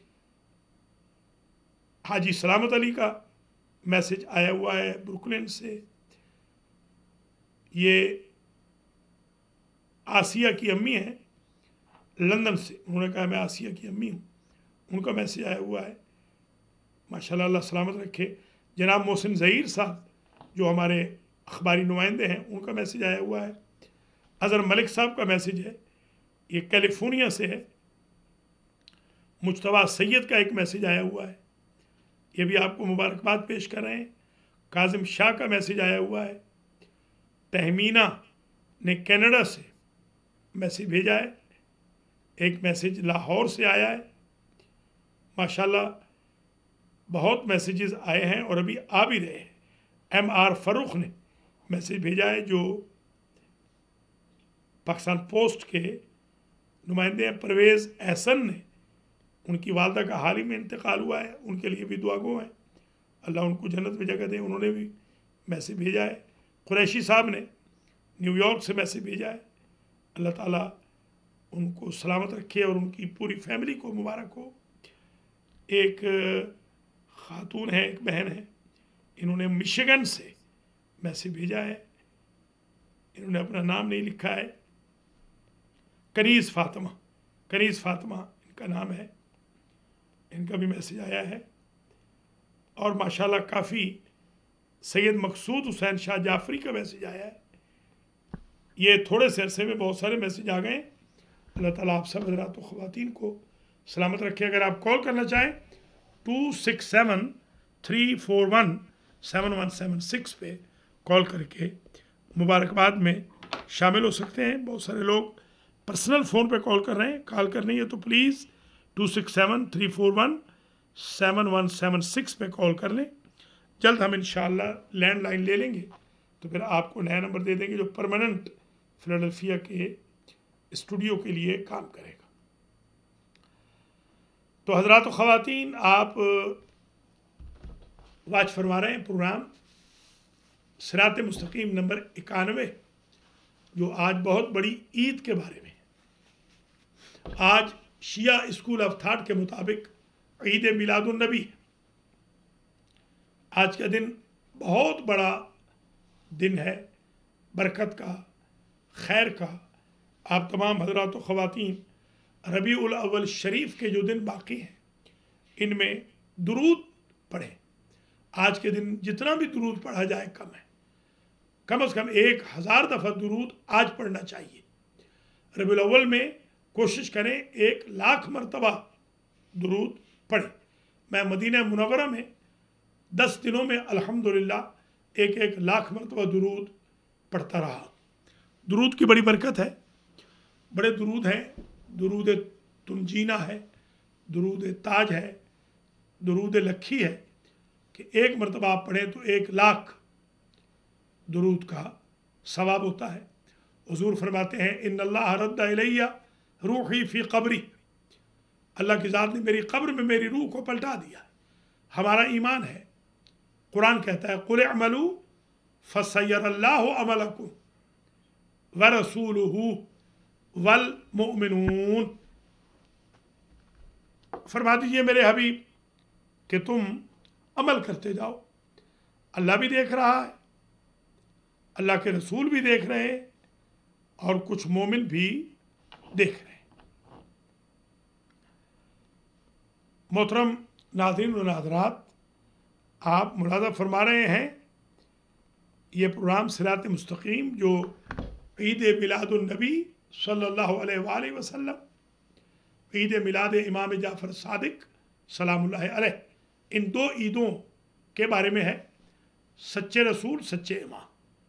S1: हाजी सलामत अली का मैसेज आया हुआ है ब्रुकलिन से। ये आसिया की अम्मी हैं लंदन से, उन्होंने कहा मैं आसिया की अम्मी हूँ, उनका मैसेज आया हुआ है। माशाल्लाह अल्लाह सलामत रखे। जनाब मोहसिन ज़हीर साहब जो हमारे अखबारी नुमाइंदे हैं उनका मैसेज आया हुआ है। अज़हर मलिक साहब का मैसेज है, ये कैलिफोर्निया से है। मुज्तबा सैयद का एक मैसेज आया हुआ है, ये भी आपको मुबारकबाद पेश कर रहे हैं। काजिम शाह का मैसेज आया हुआ है। तहमीना ने कनाडा से मैसेज भेजा है। एक मैसेज लाहौर से आया है। माशाल्लाह बहुत मैसेजेस आए हैं और अभी आ भी रहे हैं। एम आर फ़ारूक ने मैसेज भेजा है, जो पाकिस्तान पोस्ट के नुमाइंदे हैं। परवेज़ एहसन ने, उनकी वालदा का हाल ही में इंतकाल हुआ है, उनके लिए भी दुआ गो हैं, अल्लाह उनको जन्नत में जगह दे, उन्होंने भी मैसेज भेजा है। कुरैशी साहब ने न्यूयॉर्क से मैसेज भेजा है, अल्लाह ताला उनको सलामत रखे और उनकी पूरी फैमिली को मुबारक हो। एक ख़ातून है, एक बहन है, इन्होंने मिशिगन से मैसेज भेजा है, इन्होंने अपना नाम नहीं लिखा है। कनीज़ फ़ातिमा, कनीज़ फ़ातिमा इनका नाम है, इनका भी मैसेज आया है। और माशाल्लाह काफ़ी सैयद मकसूद हुसैन शाह जाफरी का मैसेज आया है। ये थोड़े से अरसे में बहुत सारे मैसेज आ गए। अल्लाह ताला आप सब हज़रात व ख़वातीन को सलामत रखे। अगर आप कॉल करना चाहें two six seven three four one seven one seven six पे कॉल करके मुबारकबाद में शामिल हो सकते हैं। बहुत सारे लोग पर्सनल फ़ोन पे कॉल कर रहे हैं, कॉल करनी है तो please two six seven three four one seven one seven six पे कॉल कर लें। जल्द हम इंशाअल्लाह लैंडलाइन ले लेंगे तो फिर आपको नया नंबर दे देंगे जो परमानेंट फिलाडेल्फिया के स्टूडियो के लिए काम करेगा। तो हज़रात व ख़वातीन, आप वाच फरमा रहे हैं प्रोग्राम सिरात मुस्तकीम नंबर इक्यानवे, जो आज बहुत बड़ी ईद के बारे में। आज शिया स्कूल ऑफ थाट के मुताबिक ईद मिलादुन नबी है। आज का दिन बहुत बड़ा दिन है, बरकत का, खैर का। आप तमाम हज़रात व ख़वातीन रबीउल अव्वल शरीफ के जो दिन बाकी हैं इनमें दुरूद पढ़ें। आज के दिन जितना भी दुरूद पढ़ा जाए कम है, कम से कम एक हज़ार दफ़ा दुरूद आज पढ़ना चाहिए। रबीउल अव्वल में कोशिश करें एक लाख मरतबा दुरूद पढ़ें। मैं मदीना मुनव्वरा में दस दिनों में अल्हम्दुलिल्लाह एक एक लाख मरतबा दुरूद पढ़ता रहा। दुरूद की बड़ी बरकत है, बड़े दुरूद हैं। दुरूद तुंजीना है, दुरूद ताज है, दुरूद लखी है कि एक मरतबा आप पढ़ें तो एक लाख दुरूद का सवाब होता है। हुजूर फरमाते हैं इन्नल्लाह रद्दा इलैया रूही फ़ी क़ब्री, अल्लाह की ज़ात ने मेरी कब्र में मेरी रूह को पलटा दिया। हमारा ईमान है। कुरान कहता है कुल अमलू फसय्यरल्लाहु अमलकुम व रसूलुहु वल मुमिनून, फरमा दीजिए मेरे हबीब कि तुम अमल करते जाओ। अल्लाह भी देख रहा है, अल्लाह के रसूल भी देख रहे हैं और कुछ मोमिन भी देख रहे हैं। मोहतरम नाज़रीन व नाज़रात, आप मुलाज़ा फरमा रहे हैं ये प्रोग्राम सिरात मुस्तकीम जो ईद मिलादुन नबी सल्लल्लाहु अलैहि वसल्लम, ईद मिलाद इमाम जाफ़र सादिक सलामुल्लाह अलैह, इन दो ईदों के बारे में है। सच्चे रसूल, सच्चे इमाम।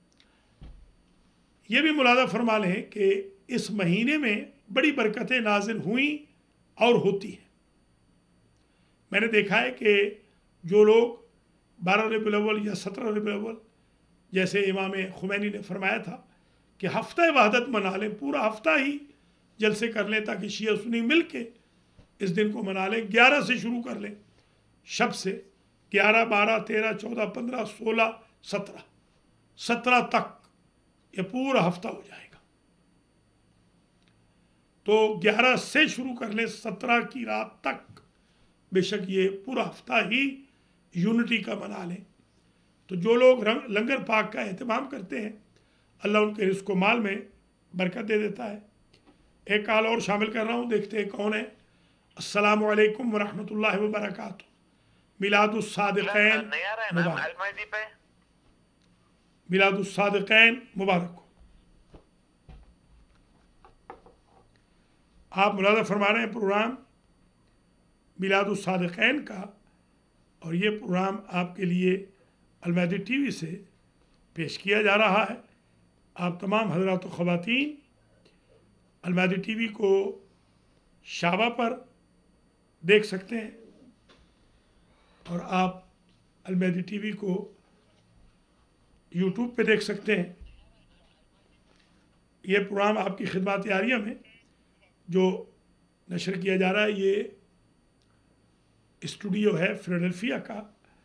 S1: ये भी मुलाज़ा फरमा लें कि इस महीने में बड़ी बरकतें नाजिल हुई और होती हैं। मैंने देखा है कि जो लोग बारह रबीउल अव्वल या सत्रह रबीउल अव्वल, जैसे इमाम खुमैनी ने फरमाया था कि हफ्ता वहदत मना लें, पूरा हफ्ता ही जलसे कर लें ताकि शिया सुन्नी मिल के इस दिन को मना लें। ग्यारह से शुरू कर लें, शब से ग्यारह, बारह, तेरह, चौदह, पंद्रह, सोलह, सत्रह, सत्रह तक ये पूरा हफ्ता हो जाएगा। तो ग्यारह से शुरू कर लें, सत्रह की रात तक, बेशक ये पूरा हफ्ता ही यूनिटी का मना लें। तो जो लोग रंग लंगर पाक का एहतमाम करते हैं, अल्लाह उनके रिज़्क़ व माल में बरकत दे देता है। एक कॉल और शामिल कर रहा हूँ, देखते हैं कौन है। अस्सलामु अलैकुम व रहमतुल्लाहि व बरकातुहू। मिलादुस सादिक़ैन मुबारक। मिलादुस्सादिक़ैन मुबारक हो। आप मुलाज़ा फरमा रहे हैं प्रोग्राम मिलादुस्सादिक़ैन का, और ये प्रोग्राम आपके लिए अल-महदी टीवी से पेश किया जा रहा है। आप तमाम हज़रात व ख़वातीन अल-महदी टीवी को शाबा पर देख सकते हैं, और आप अल-महदी टीवी को यूट्यूब पे देख सकते हैं। ये प्रोग्राम आपकी खिदमत आरिया में जो नशर किया जा रहा है, ये स्टूडियो है फिलाडेल्फिया का,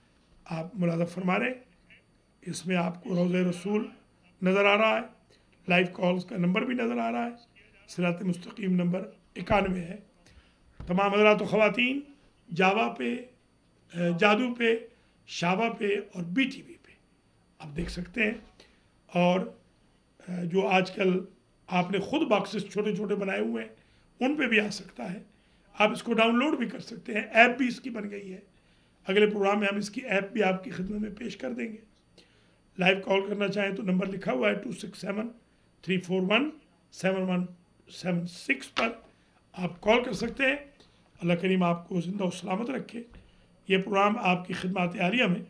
S1: आप मुलाज़ा फरमा रहे हैं। इसमें आपको रोज़े रसूल नज़र आ रहा है, लाइव कॉल्स का नंबर भी नज़र आ रहा है, सिरात मुस्तकीम नंबर इक्यानवे है। तमाम हज़रात व ख़वातीन जावा पे, जादू पे, शाबा पे और बी टी वी पे आप देख सकते हैं। और जो आजकल आपने ख़ुद बॉक्सेस छोटे छोटे बनाए हुए हैं उन पे भी आ सकता है। आप इसको डाउनलोड भी कर सकते हैं, ऐप भी इसकी बन गई है। अगले प्रोग्राम में हम इसकी ऐप भी आपकी खिदमत में पेश कर देंगे। लाइव कॉल करना चाहें तो नंबर लिखा हुआ है two six seven three four one seven one seven six पर आप कॉल कर सकते हैं। अल्लाह करीम आपको ज़िंदा और सलामत रखे। ये प्रोग्राम आपकी खिदमत आरिया में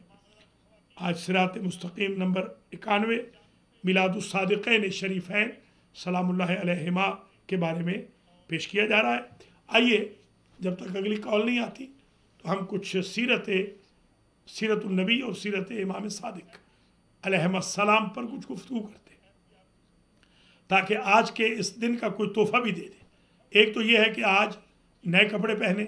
S1: आज सिरात मुस्तकीम नंबर इक्यानवे मिलादुस्सादिक़ैन शरीफ़ैन सलामुल्लाह अलैहिमा के बारे में पेश किया जा रहा है। आइए, जब तक अगली कॉल नहीं आती तो हम कुछ सीरत सीरतुन नबी और सीरत इमाम सादिक अलैहिस्सलाम पर कुछ गुफ्तगू करते हैं, ताकि आज के इस दिन का कोई तोहफ़ा भी दे दे। एक तो ये है कि आज नए कपड़े पहने,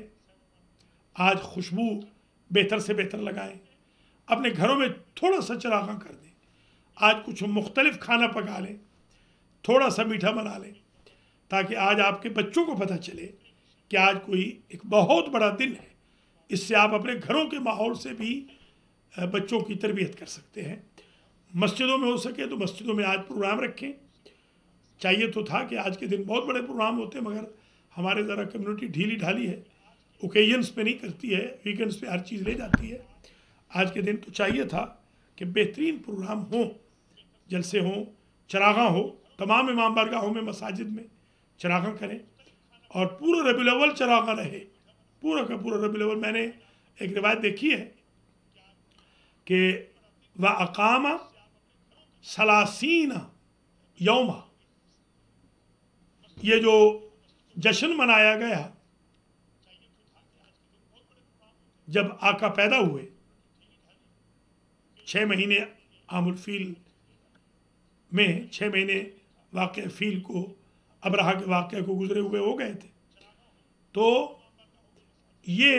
S1: आज खुशबू बेहतर से बेहतर लगाएं, अपने घरों में थोड़ा सा चरागां कर दें, आज कुछ मुख्तलिफ खाना पका लें, थोड़ा सा मीठा बना लें, ताकि आज आपके बच्चों को पता चले कि आज कोई एक बहुत बड़ा दिन है। इससे आप अपने घरों के माहौल से भी बच्चों की तरबियत कर सकते हैं। मस्जिदों में हो सके तो मस्जिदों में आज प्रोग्राम रखें। चाहिए तो था कि आज के दिन बहुत बड़े प्रोग्राम होते, मगर हमारे ज़रा कम्युनिटी ढीली ढाली है, ओकेजन्स पे नहीं करती है, वीकेंड्स पे हर चीज़ ले जाती है। आज के दिन तो चाहिए था कि बेहतरीन प्रोग्राम हों, जलसे हों, चरागां हो, तमाम इमाम बारगाहों में, मसाजिद में चरागां करें, और पूरा रबीउल अव्वल चरागां रहे, पूरा का पूरा रबीउल अव्वल। मैंने एक रिवायत देखी है कि व अकामा सलासीना यौमा, ये जो जश्न मनाया गया जब आका पैदा हुए, छः महीने आमुल फील में छः महीने वाक़या फील को, अबरहा के वाक़े को गुजरे हुए हो गए थे, तो ये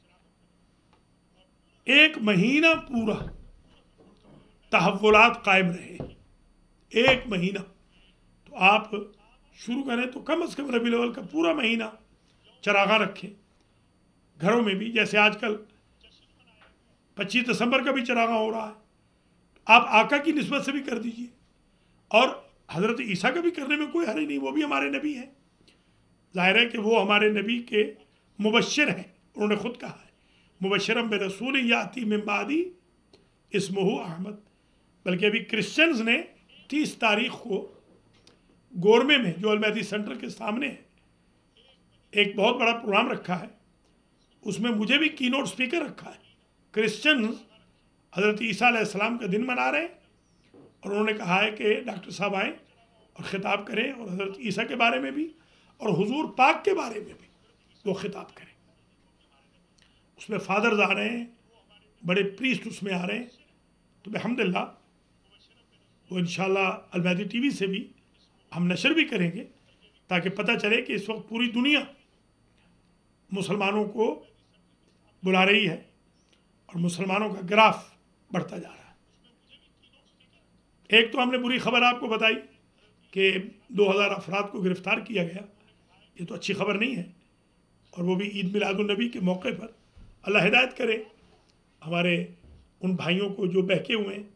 S1: एक महीना पूरा तहव्वुलात कायम रहे। एक महीना तो आप शुरू करें तो कम अज़ कम रबीउल अव्वल का पूरा महीना चरागां रखें घरों में भी। जैसे आजकल पच्चीस दिसंबर का भी चरागां हो रहा है, आप आका की निस्बत से भी कर दीजिए, और हज़रत ईसा का भी करने में कोई हर्ज नहीं, वो भी हमारे नबी हैं। ज़ाहिर है कि वो हमारे नबी के मुबश्शिर हैं। उन्होंने खुद कहा है मुबश्शिरम बिरसूल याती मिन बादी इस्मुहु अहमद। बल्कि अभी क्रिश्चियंस ने तीस तारीख को गोरमे में, जो अल-महदी सेंटर के सामने है, एक बहुत बड़ा प्रोग्राम रखा है। उसमें मुझे भी कीनोट स्पीकर रखा है। क्रिश्चियंस हज़रत ईसा अलैहिस्सलाम का दिन मना रहे हैं, और उन्होंने कहा है कि डॉक्टर साहब आएँ और ख़िताब करें, और हज़रत ईसा के बारे में भी और हुजूर पाक के बारे में भी वो ख़िताब करें। उसमें फादर्स आ रहे हैं, बड़े प्रीस्ट उसमें आ रहे हैं। तो अल्हम्दुलिल्लाह वो इंशाअल्लाह अल-महदी टीवी से भी हम नशर भी करेंगे, ताकि पता चले कि इस वक्त पूरी दुनिया मुसलमानों को बुला रही है और मुसलमानों का ग्राफ बढ़ता जा रहा है। एक तो हमने बुरी खबर आपको बताई कि दो हज़ार अफराद को गिरफ़्तार किया गया, ये तो अच्छी खबर नहीं है, और वो भी ईद मिलादुन नबी के मौके पर। अल्लाह हिदायत करे हमारे उन भाइयों को जो बहके हुए हैं।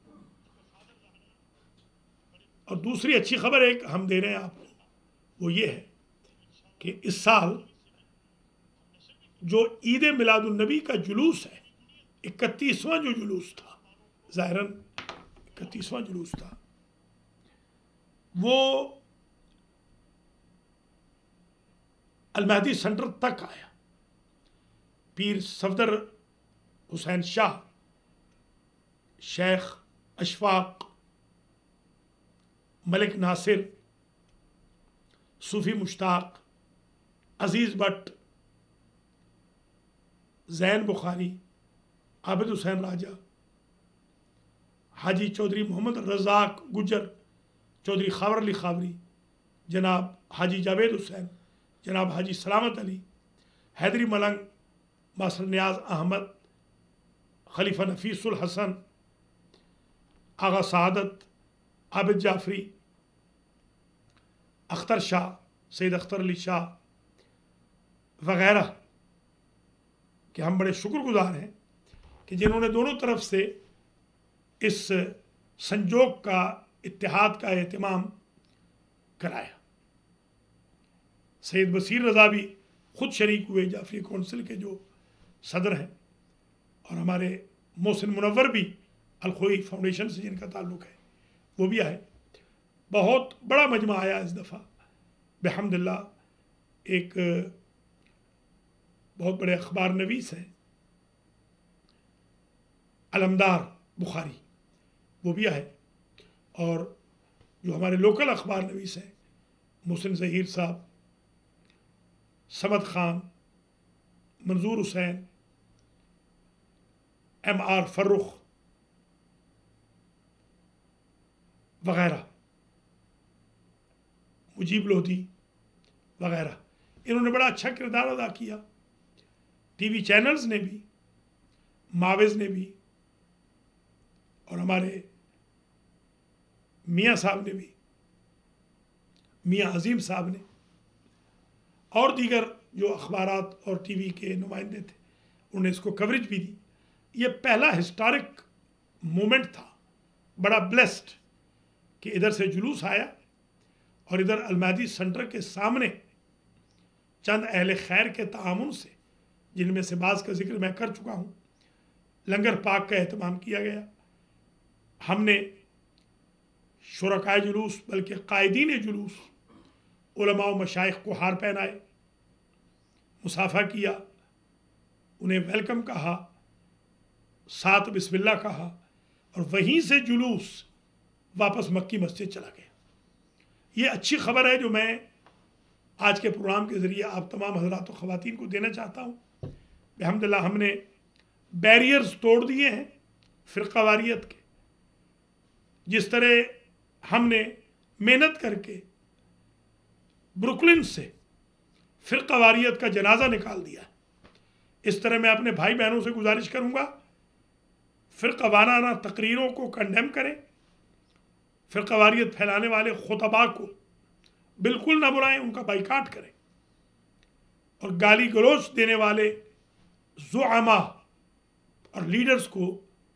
S1: और दूसरी अच्छी खबर एक हम दे रहे हैं आपको, वो ये है कि इस साल जो ईद मिलादुन नबी का जुलूस है, इकतीसवां जो जुलूस था, ज़ाहिरन का तीसवां जुलूस था, वो अल-महदी सेंटर तक आया। पीर सफदर हुसैन शाह, शेख अशफाक, मलिक नासिर, सूफी मुश्ताक, अजीज़ भट्ट, जैन बुखारी, आबिद हुसैन राजा, हाजी चौधरी मोहम्मद रज़ाक गुजर, चौधरी खावर अली खावरी, जनाब हाजी जावेद हुसैन, जनाब हाजी सलामत अली, हैदरी मलंग, मास्टर नियाज अहमद, खलीफा नफीसुल हसन, आगा सआदत, आबिद जाफरी, अख्तर शाह, सैयद अख्तर अली शाह वगैरह कि हम बड़े शुक्रगुजार हैं कि जिन्होंने दोनों तरफ से इस संजोग का, इत्तेहाद का एहतमाम कराया। सैयद बसीर रज़ा भी खुद शरीक हुए, जाफरी कौंसिल के जो सदर हैं, और हमारे मोहसिन मुनव्वर भी अलखोई फाउंडेशन से जिनका ताल्लुक़ है वो भी आए। बहुत बड़ा मजमा आया इस दफ़ा बिहम्दिल्लाह। एक बहुत बड़े अखबार नवीस हैं अलमदार बुखारी, वो भी आए, और जो हमारे लोकल अखबार नवीस हैं मोहसिन ज़हीर साहब, समद खान, मंजूर हुसैन, एम आर फर्रुख वगैरह, मुजीब लोधी वगैरह, इन्होंने बड़ा अच्छा किरदार अदा किया। टीवी चैनल्स ने भी, माविज़ ने भी, और हमारे मियाँ साहब ने भी, मियाँ अजीम साहब ने, और दीगर जो अखबारात और टीवी के नुमाइंदे थे, उन्होंने इसको कवरेज भी दी। ये पहला हिस्टोरिक मोमेंट था, बड़ा ब्लेस्ड, कि इधर से जुलूस आया और इधर अल-महदी सेंटर के सामने चंद अहले खैर के तामुन से, जिनमें से बाज़ का जिक्र मैं कर चुका हूँ, लंगर पाक का एहतमाम किया गया। हमने शुरकाए जुलूस, बल्कि कायदीन जुलूस, उलमा व मशाइख को हार पहनाए, मुसाफा किया, उन्हें वेलकम कहा, साथ बिस्मिल्लाह कहा, और वहीं से जुलूस वापस मक्की मस्जिद चला गया। ये अच्छी खबर है जो मैं आज के प्रोग्राम के ज़रिए आप तमाम हज़रात व ख़वातीन को देना चाहता हूँ। अल्हम्दुलिल्लाह हमने बैरियर्स तोड़ दिए हैं फ़िरक़ावारियत के। जिस तरह हमने मेहनत करके ब्रुकलिन से फ़िरक़ावारियत का जनाजा निकाल दिया, इस तरह मैं अपने भाई बहनों से गुजारिश करूँगा, फ़िरक़ावाराना तकरीरों को कंडेम करें, फ़िरक़ावारियत फैलाने वाले खुतबा को बिल्कुल ना बुलाएं, उनका बाइकाट करें, और गाली गलौज देने वाले ज़ुआमा और लीडर्स को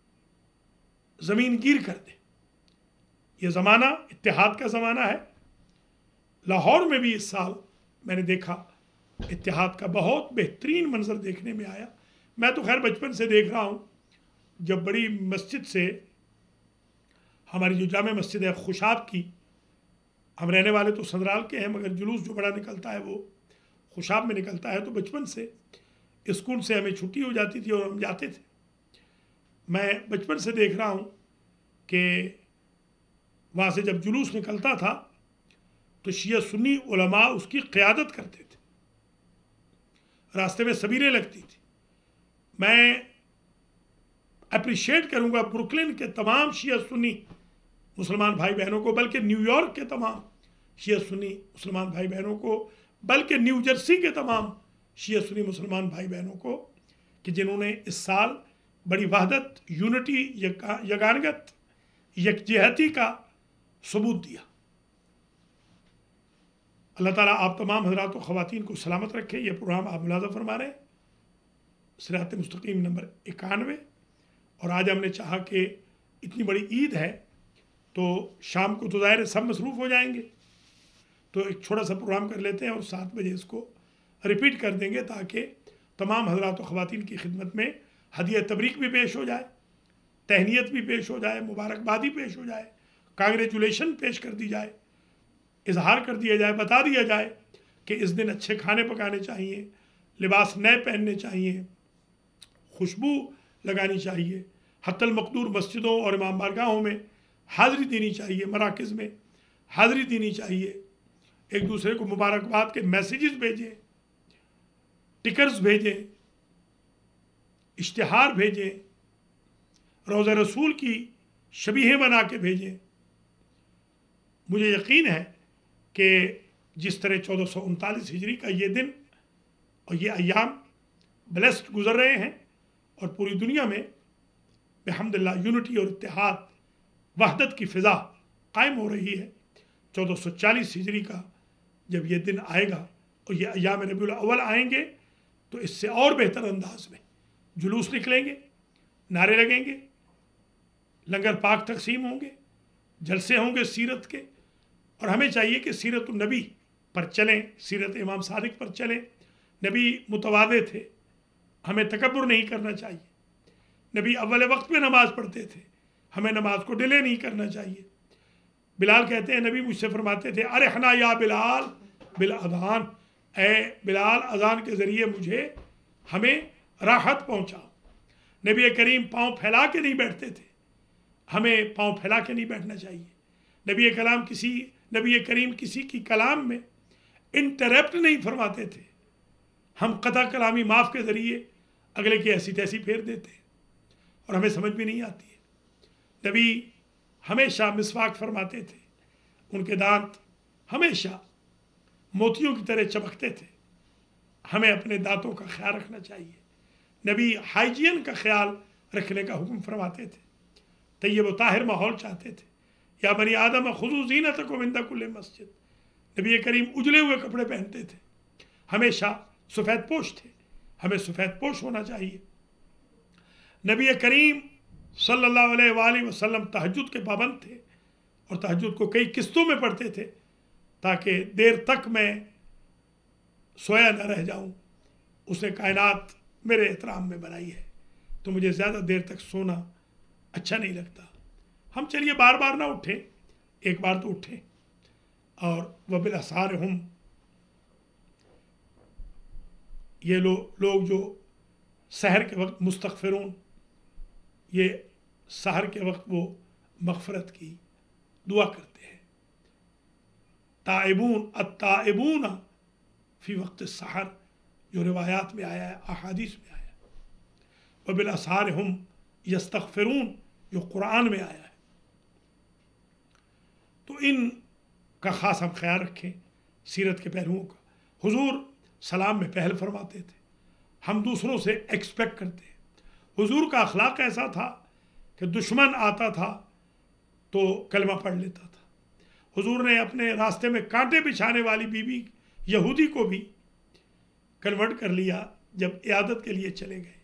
S1: ज़मीन गिर कर दें। ये ज़माना इत्तेहाद का ज़माना है। लाहौर में भी इस साल मैंने देखा इत्तेहाद का बहुत बेहतरीन मंजर देखने में आया। मैं तो खैर बचपन से देख रहा हूँ, जब बड़ी मस्जिद से, हमारी जो जामे मस्जिद है खुशाब की, हम रहने वाले तो सदराल के हैं, मगर जुलूस जो बड़ा निकलता है वो खुशाब में निकलता है। तो बचपन से स्कूल से हमें छुट्टी हो जाती थी और हम जाते थे। मैं बचपन से देख रहा हूँ कि वहाँ से जब जुलूस निकलता था तो शिया सुन्नी उलमा उसकी क़यादत करते थे, रास्ते में सबीरें लगती थी। मैं अप्रिशिएट करूँगा ब्रुकलिन के तमाम शिया सुन्नी मुसलमान भाई बहनों को, बल्कि न्यूयॉर्क के तमाम शिया सुन्नी मुसलमान भाई बहनों को, बल्कि न्यू जर्सी के तमाम शिया सुन्नी मुसलमान भाई बहनों को, कि जिन्होंने इस साल बड़ी वहदत, यूनिटी, यगानगत, यकजहती का सबूत दिया। अल्लाह ताला आप तमाम हज़रात व ख़वातीन को सलामत रखे। ये प्रोग्राम आप मुलाज़ा फरमा रहे हैं सिरात मुस्तकीम नंबर इक्यानवे, और आज हमने चाहा कि इतनी बड़ी ईद है तो शाम को तो ज़ाहिर सब मसरूफ़ हो जाएंगे, तो एक छोटा सा प्रोग्राम कर लेते हैं और सात बजे इसको रिपीट कर देंगे, ताकि तमाम हज़रात व ख़वातीन की खिदमत में हदिया तबरीक भी पेश हो जाए। तहनीत भी पेश हो जाए, मुबारकबादी पेश हो जाए, कांग्रेचुलेशन पेश कर दी जाए, इजहार कर दिया जाए, बता दिया जाए कि इस दिन अच्छे खाने पकाने चाहिए, लिबास नए पहनने चाहिए, खुशबू लगानी चाहिए, हत्तल मकदूर मस्जिदों और इमाम बारगाहों में हाज़िरी देनी चाहिए, मराकज़ में हाज़िरी देनी चाहिए, एक दूसरे को मुबारकबाद के मैसेजेस भेजें, टिकर्स भेजें, इश्तिहार भेजें, रोज़ा रसूल की शबीहें बना के भेजें। मुझे यकीन है कि जिस तरह चौदह सौ उनतालीस हिजरी का ये दिन और ये अयाम ब्लेस्ड गुजर रहे हैं और पूरी दुनिया में बिहम्दिल्लाह यूनिटी और इत्तेहाद वहदत की फ़िज़ा कायम हो रही है, चौदह सौ चालीस हिजरी का जब ये दिन आएगा और ये अयाम रबीउल अव्वल आएंगे तो इससे और बेहतर अंदाज में जुलूस निकलेंगे, नारे लगेंगे, लंगर पाक तकसीम होंगे, जलसे होंगे सीरत के। और हमें चाहिए कि सीरत नबी पर चलें, सीरत इमाम सादिक पर चलें। नबी मुतवाज़े थे, हमें तकब्बुर नहीं करना चाहिए। नबी अव्वल वक्त में नमाज़ पढ़ते थे, हमें नमाज को डिले नहीं करना चाहिए। बिलाल कहते हैं नबी मुझसे फरमाते थे, अरे हना या बिलाल बिल अज़ान, ए बिलाल अज़ान के ज़रिए मुझे हमें राहत पहुँचाओ। नबी करीम पाँव फैला के नहीं बैठते थे, हमें पाँव फैला के नहीं बैठना चाहिए। नबी कलाम किसी नबी करीम किसी की कलाम में इंटरप्ट नहीं फरमाते थे, हम कता कलामी माफ़ के ज़रिए अगले की ऐसी तैसी फेर देते हैं और हमें समझ भी नहीं आती है। नबी हमेशा मिसवाक फरमाते थे, उनके दांत हमेशा मोतियों की तरह चमकते थे, हमें अपने दांतों का ख्याल रखना चाहिए। नबी हाइजीन का ख्याल रखने का हुक्म फरमाते थे, तय्यब व ताहिर माहौल चाहते थे। या बनी आदम खुज़ू ज़ीनतकुम इंदा कुल्लि मस्जिद, नबी करीम उजले हुए कपड़े पहनते थे, हमेशा सफ़ेद पोश थे, हमें सफ़ेद पोश होना चाहिए। नबी करीम सल्लल्लाहु अलैहि वसल्लम तहज्जुद के पाबंद थे और तहज्जुद को कई किस्तों में पढ़ते थे ताकि देर तक मैं सोया न रह जाऊं। उसने कायनात मेरे एहतराम में बनाई है तो मुझे ज़्यादा देर तक सोना अच्छा नहीं लगता। हम चलिए बार बार ना उठें, एक बार तो उठें। और वह बिलअसार हम, ये लो, लोग जो सहर के वक्त मुस्तगफिरून, ये सहर के वक्त वो मग़फ़िरत की दुआ करते हैं। ताइबून अत्ताइबून फ़ी वक्त सहर, जो रिवायात में आया है, अहादीस में आया है। व बिलअसार हम यस्तग़फिरून, जो कुरान में आया है। तो इन का ख़ास हम ख्याल रखें, सीरत के पहलुओं का। हुजूर सलाम में पहल फरमाते थे, हम दूसरों से एक्सपेक्ट करते हैं। हुजूर का अखलाक ऐसा था कि दुश्मन आता था तो कलमा पढ़ लेता था। हुजूर ने अपने रास्ते में कांटे बिछाने वाली बीबी यहूदी को भी कन्वर्ट कर लिया जब इयादत के लिए चले गए।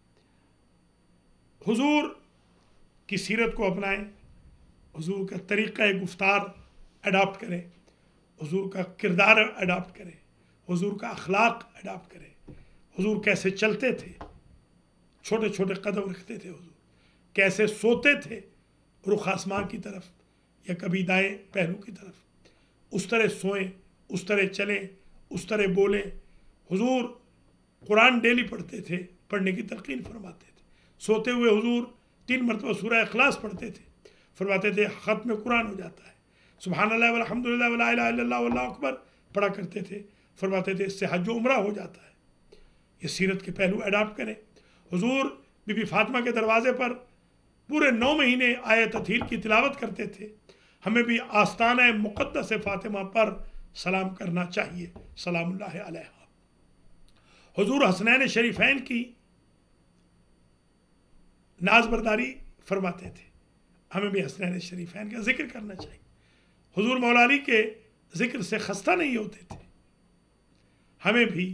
S1: हुजूर की सीरत को अपनाएं, हुजूर का तरीक़ा गुफ्तार अडॉप्ट करें, हुजूर का किरदार अडॉप्ट करें, हुजूर का अखलाक अडॉप्ट करें। हुजूर कैसे चलते थे, छोटे छोटे कदम रखते थे, हुजूर कैसे सोते थे रुख आसमां की तरफ या कभी दाएं पहलू की तरफ, उस तरह सोएं, उस तरह चलें, उस तरह बोलें। हुजूर कुरान डेली पढ़ते थे, पढ़ने की तलकीन फरमाते थे। सोते हुए हुजूर तीन मरतबा सूरह इखलास पढ़ते थे, फरमाते थे ख़त्म कुरान हो जाता है। सुबहानल्लाह वल्हम्दुलिल्लाह वला इलाहा इल्लल्लाह वल्लाहु अकबर पढ़ा करते थे, फरमाते थे इससे हज उम्रा हो जाता है। ये सीरत के पहलू अडॉप्ट करें। हुजूर बीबी फातिमा के दरवाज़े पर पूरे नौ महीने आयत तहीर की तिलावत करते थे। हमें भी आस्ताना मुक़द्दस फातिमा पर सलाम करना चाहिए, सलामुल्लाह अलैहा। हुजूर हसनैन शरीफैन की नाज़बरदारी फरमाते थे, हमें भी हसनैन शरीफैन का जिक्र करना चाहिए। हुजूर मौला अली के जिक्र से खस्ता नहीं होते थे, हमें भी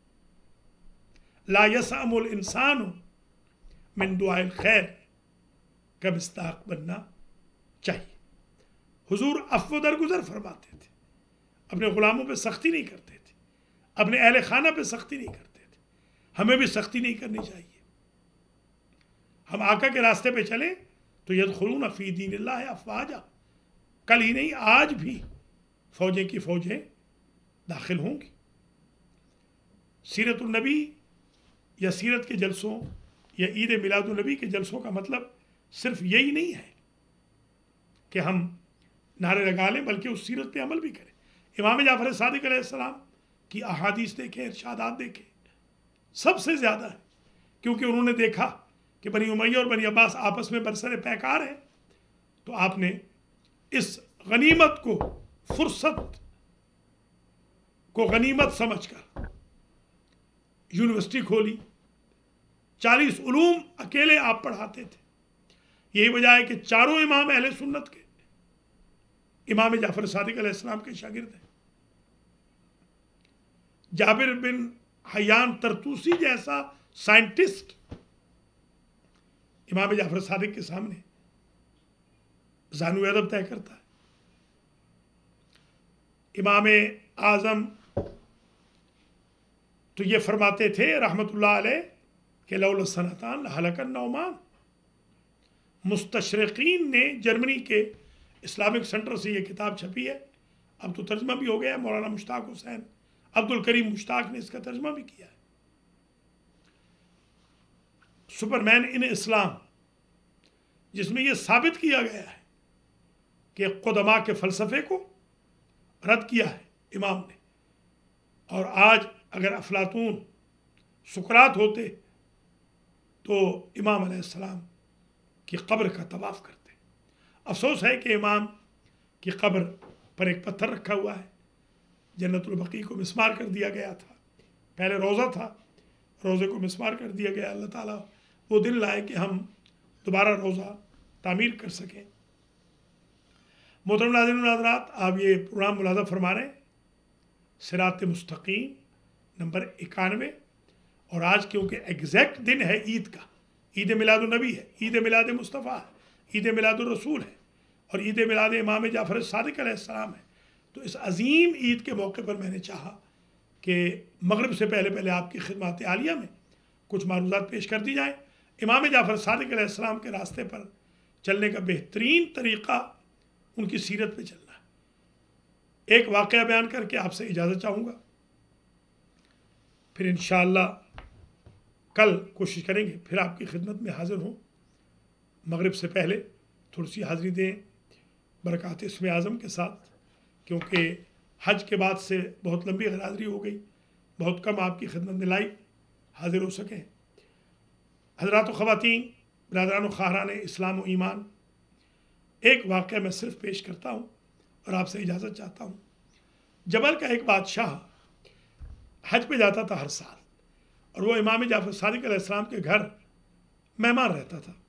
S1: ला यसअमुल इंसानु मिन दुआइल खैर का मिस्ताक बनना चाहिए। हुजूर अफ़्व दरगुज़र फरमाते थे, अपने ग़ुलामों पे सख्ती नहीं करते थे, अपने अहले खाना पे सख्ती नहीं करते थे, हमें भी सख्ती नहीं करनी चाहिए। हम आका के रास्ते पे चलें तो यदखुलून फ़ी दीनिल्लाह अफ़वाजा, कल ही नहीं आज भी फ़ौजें की फ़ौजें दाखिल होंगी। सीरतुन नबी या सीरत के जलसों या ईद मिलादुन नबी के जलसों का मतलब सिर्फ यही नहीं है कि हम नारे लगा लें, बल्कि उस सीरत पे अमल भी करें। इमाम जाफ़र सादिक अलैहिस्सलाम की अहादीस देखें, इरशादात देखें, सबसे ज़्यादा है, क्योंकि उन्होंने देखा कि बनी उमैया और बनी अब्बास आपस में बरसरे पैकार हैं, तो आपने इस गनीमत को, फुर्सत को गनीमत समझकर यूनिवर्सिटी खोली। चालीस उलूम अकेले आप पढ़ाते थे। यही वजह है कि चारों इमाम अहले सुन्नत के इमाम जाफ़र सादिक अलैहिस्सलाम के शागिर्द हैं। जाबिर बिन हयान तरतूसी जैसा साइंटिस्ट इमाम जाफ़र सादिक के सामने ज़ानु अदब तय करता है। इमाम आज़म तो ये फरमाते थे रहमतुल्लाह अलैह कि लौला सनतान हलकन नौमान। मुस्तशरिकीन ने जर्मनी के इस्लामिक सेंटर से ये किताब छपी है, अब तो तर्जमा भी हो गया है। मौलाना मुश्ताक हुसैन अब्दुल करीम मुश्ताक ने इसका तर्जमा भी किया है। सुपरमैन इन इस्लाम, जिसमें यह साबित किया गया है कि कुदमा के फ़लसफ़े को रद्द किया है इमाम ने। और आज अगर अफलातून सुकरात होते तो इमाम अलैहिस्सलाम की कब्र का तवाफ़ करते। अफसोस है कि इमाम की कब्र पर एक पत्थर रखा हुआ है। जन्नतुल बकी को मिस्मार कर दिया गया था। पहले रोज़ा था, रोज़े को मिस्मार कर दिया गया। अल्लाह ताला वो दिन लाए कि हम दोबारा रोज़ा तामीर कर सकें। मोहतरम नाज़रीन व नाज़रात, आप ये प्रोग्राम मुलाज़ा फरमा रहे हैं सिरात मुस्तकीम नंबर इक्यानवे। और आज क्योंकि एग्जैक्ट दिन है ईद का, ईद मिलादुन नबी है, ईद मिलाद मुस्तफ़ा है, ईद मिलादुर रसूल है और ईद मिलाद इमाम जाफ़र सादिक अलैहिस्सलाम है, तो इस अज़ीम ईद के मौके पर मैंने चाहा कि मगरिब से पहले पहले आपकी खिदमत आलिया में कुछ मारूज़ात पेश कर दी जाएँ। इमाम जाफ़र सादिक अलैहिस्सलाम के रास्ते पर चलने का बेहतरीन तरीक़ा उनकी सीरत पे चलना है। एक वाक़या बयान करके आपसे इजाज़त चाहूँगा, फिर इंशाअल्लाह कल कोशिश करेंगे फिर आपकी खिदमत में हाज़िर हों। मगरिब से पहले थोड़ी सी हाज़िरी दें बरक़ात इस्म आज़म के साथ, क्योंकि हज के बाद से बहुत लंबी हाज़िरी हो गई, बहुत कम आपकी खिदमत में लाइव हाज़िर हो सकें। हज़रात व ख़वातीन, बिरादरान ख़ारान इस्लाम व ईमान, एक वाक़या मैं सिर्फ़ पेश करता हूँ और आपसे इजाज़त चाहता हूँ। जबल का एक बादशाह हज पे जाता था हर साल, और वो इमाम जाफ़र सादिक अलैहिस्सलाम के घर मेहमान रहता था।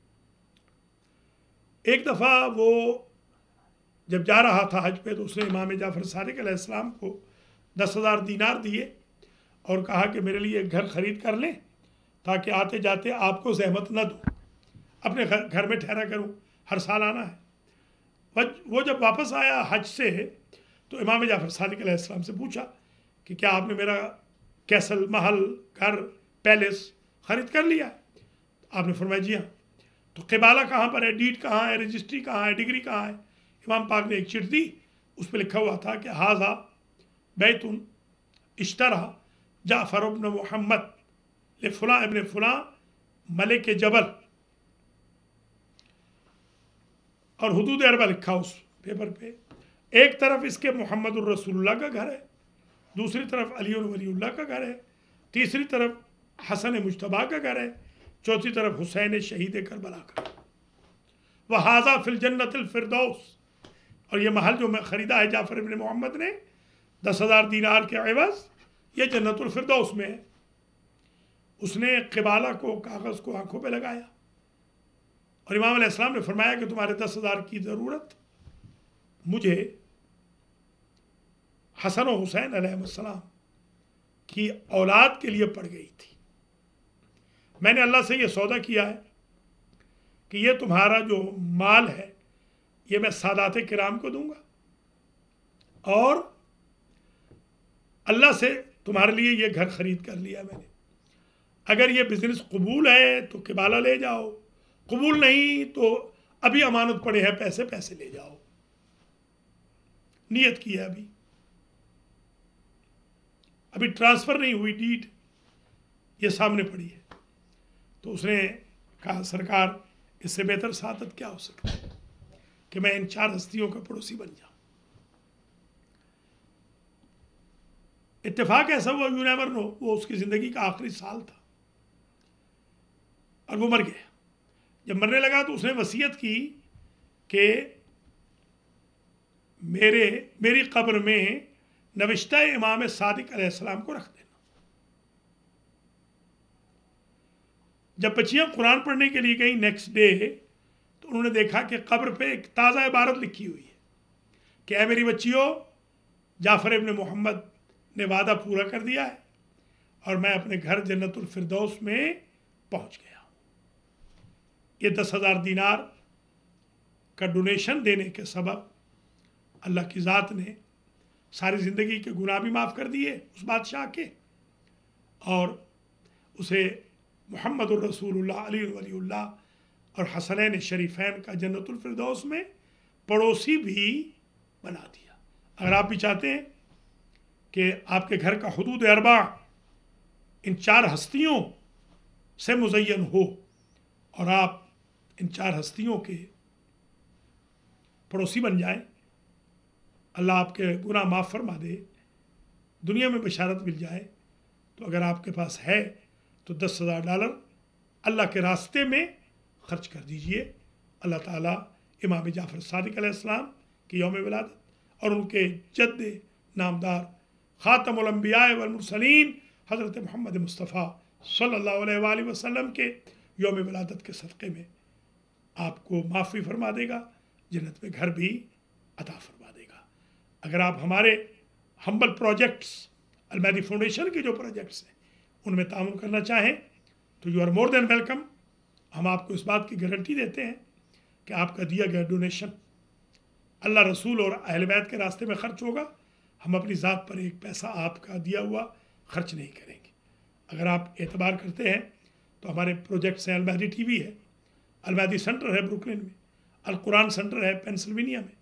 S1: एक दफ़ा वो जब जा रहा था हज पे, तो उसने इमाम जाफ़र सादिक अलैहिस्सलाम को दस हज़ार दीनार दिए और कहा कि मेरे लिए एक घर ख़रीद कर लें ताकि आते जाते आपको ज़हमत न दूँ, अपने घर घर में ठहरा करूँ, हर साल आना है। वो जब वापस आया हज से, तो इमाम जाफ़र सादिक अलैहिस्सलाम से पूछा कि क्या आपने मेरा कैसल, महल, घर, पैलेस ख़रीद कर लिया? आपने फरमाया जी हाँ। तो क़िबाला कहाँ पर है, डीड कहाँ है, रजिस्ट्री कहाँ है, डिग्री कहाँ है? इमाम पाक ने एक चिट दी, उस पर लिखा हुआ था कि हाज़ा बैतुन इश्तरा जाफ़र इब्न मोहम्मद ले फ़ुलां इब्न फ़ुलां मलिक जबल, और हुदूद अरबा लिखा उस पेपर पे। एक तरफ इसके मोहम्मदुर रसूलुल्लाह का घर है, दूसरी तरफ अली वलीउल्लाह का घर है, तीसरी तरफ हसन मुज्तबा का घर है, चौथी तरफ हुसैन शहीद करबला का। वह हाजा फिल जन्नतिल फिरदौस, और ये महल जो मैं ख़रीदा है जाफ़र इब्न मोहम्मद ने दस हज़ार दीनार के एवज़, ये जन्नतुल फिरदौस में है। उसने क़िबाला को, कागज़ को आंखों पे लगाया और इमाम अलैहिस्सलाम ने फरमाया कि तुम्हारे दस हज़ार की ज़रूरत मुझे हसन और हुसैन अलैहिस्सलाम की औलाद के लिए पड़ गई थी। मैंने अल्लाह से ये सौदा किया है कि ये तुम्हारा जो माल है ये मैं सादात किराम को दूंगा, और अल्लाह से तुम्हारे लिए ये घर ख़रीद कर लिया मैंने। अगर ये बिजनेस कबूल है तो किबाला ले जाओ, कबूल नहीं तो अभी अमानत पड़े हैं पैसे, पैसे ले जाओ। नियत की है, अभी अभी ट्रांसफर नहीं हुई, डीड ये सामने पड़ी है। तो उसने कहा सरकार इससे बेहतर सादत क्या हो सकता है कि मैं इन चार हस्तियों का पड़ोसी बन जाऊं। इत्तेफाक ऐसा हुआ, यू नेवर नो, वो उसकी जिंदगी का आखिरी साल था और वो मर गया। जब मरने लगा तो उसने वसीयत की कि मेरे मेरी कब्र में नविश्ता इमाम सादिक अलैहिस्सलाम को रख देना। जब बच्चियां कुरान पढ़ने के लिए गई नेक्स्ट डे, तो उन्होंने देखा कि कब्र पे एक ताज़ा इबारत लिखी हुई है कि ऐ मेरी बच्चियों, जाफ़र इब्न मोहम्मद ने वादा पूरा कर दिया है और मैं अपने घर जन्नतुल फिरदौस में पहुंच गया हूँ। ये दस हज़ार दीनार का डोनेशन देने के सबब अल्लाह की ज़ात ने सारी ज़िंदगी के गुनाह भी माफ़ कर दिए उस बादशाह के, और उसे मोहम्मद रसूलुल्लाह अली वलीउल्लाह और हसनैन शरीफैन का जन्नतुल फिरदौस में पड़ोसी भी बना दिया। अगर आप भी चाहते हैं कि आपके घर का हुदूद अरबा इन चार हस्तियों से मुज़य्यन हो और आप इन चार हस्तियों के पड़ोसी बन जाएं, अल्लाह आपके गुनाह माफ़ फरमा दे, दुनिया में बशारत मिल जाए, तो अगर आपके पास है तो दस हज़ार डॉलर अल्लाह के रास्ते में ख़र्च कर दीजिए। अल्लाह ताला इमाम जाफ़र सादिक अलैहिस्सलाम की यौम विलादत और उनके जद्द नामदार ख़ातमुल अंबिया वल मुरसलीन हज़रत मोहम्मद मुस्तफ़ा सल्लल्लाहु अलैहि वसल्लम के यौम विलादत के सदक़े में आपको माफ़ी फरमा देगा, जन्नत में घर भी अता फरमा देगा। अगर आप हमारे हम्बल प्रोजेक्ट्स, अलमहदी फाउंडेशन के जो प्रोजेक्ट्स हैं उनमें ताउन करना चाहें तो you are more than welcome. हम आपको इस बात की गारंटी देते हैं कि आपका दिया गया डोनेशन अल्लाह रसूल और अहले बैत के रास्ते में ख़र्च होगा। हम अपनी ज़ात पर एक पैसा आपका दिया हुआ ख़र्च नहीं करेंगे। अगर आप एतबार करते हैं तो हमारे प्रोजेक्ट्स हैं, अलमहदी टी वी है, अलमहदी सेंटर है ब्रुकलिन में, अल कुरान सेंटर है पेंसिल्वेनिया में,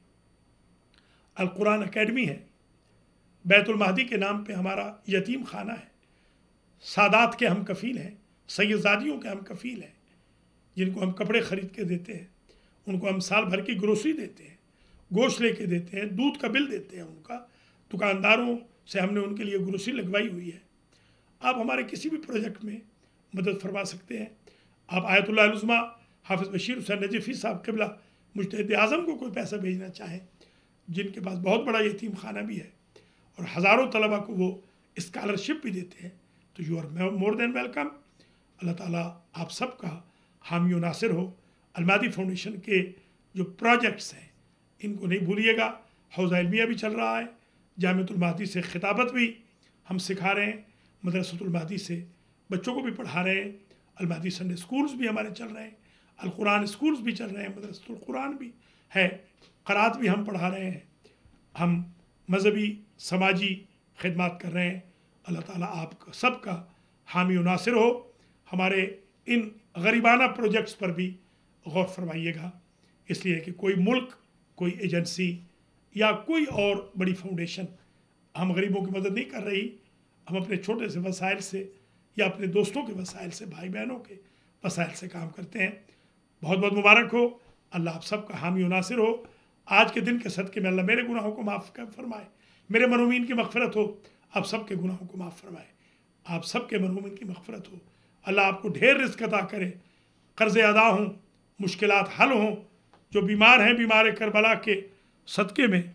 S1: अल कुरान एकेडमी है, बैतुल महदी के नाम पे हमारा यतीम खाना है, सादात के हम कफ़ील हैं, सैयदादियों के हम कफ़ील हैं, जिनको हम कपड़े ख़रीद के देते हैं, उनको हम साल भर की ग्रोसरी देते हैं, गोश्त लेके देते हैं, दूध का बिल देते हैं उनका, दुकानदारों से हमने उनके लिए ग्रोसरी लगवाई हुई है। आप हमारे किसी भी प्रोजेक्ट में मदद फरमा सकते हैं। आप आयतुल्लाह उज़्मा हाफ़िज़ बशीर हुसैन नजफ़ी साहब क़िबला मुज्तहिद आज़म को कोई पैसा भेजना चाहें, जिनके पास बहुत बड़ा यतीम खाना भी है और हज़ारों तलबा को वो स्कॉलरशिप भी देते हैं, तो you are more than welcome. अल्लाह ताला आप सबका हामी व नासिर हो। अलमहदी फाउंडेशन के जो प्रोजेक्ट्स हैं इनको नहीं भूलिएगा। हौज़ा इल्मिया भी चल रहा है, जामिअतुल महदी से खिताबत भी हम सिखा रहे हैं, मदरसतुल महदी से बच्चों को भी पढ़ा रहे हैं, अलमहदी संडे स्कूल्स भी हमारे चल रहे हैं, अल कुरान स्कूल्स भी चल रहे हैं, मदरसतुल कुरान भी है, क़रात भी हम पढ़ा रहे हैं, हम मजहबी समाजी खिदमत कर रहे हैं। अल्लाह ताला आप सबका हामी व नासिर हो। हमारे इन गरीबाना प्रोजेक्ट्स पर भी गौर फरमाइएगा, इसलिए कि कोई मुल्क, कोई एजेंसी या कोई और बड़ी फाउंडेशन हम गरीबों की मदद नहीं कर रही। हम अपने छोटे से वसाइल से या अपने दोस्तों के वसाइल से, भाई बहनों के वसाइल से काम करते हैं। बहुत बहुत मुबारक हो। अल्लाह आप सबका हामी व नासिर हो। आज के दिन के सदक़े में अल्लाह मेरे गुनाहों को माफ़ कर फरमाए, मेरे मरहूमीन की मग़फ़िरत हो, आप सबके गुनाहों को माफ़ फरमाए, आप सबके मरहूमीन की मग़फ़िरत हो। अल्लाह आपको ढेर रिज़्क़ अता करे, कर्ज़े अदा हों, मुश्किलात हल हों, जो बीमार हैं बीमार करबला के सदक़े में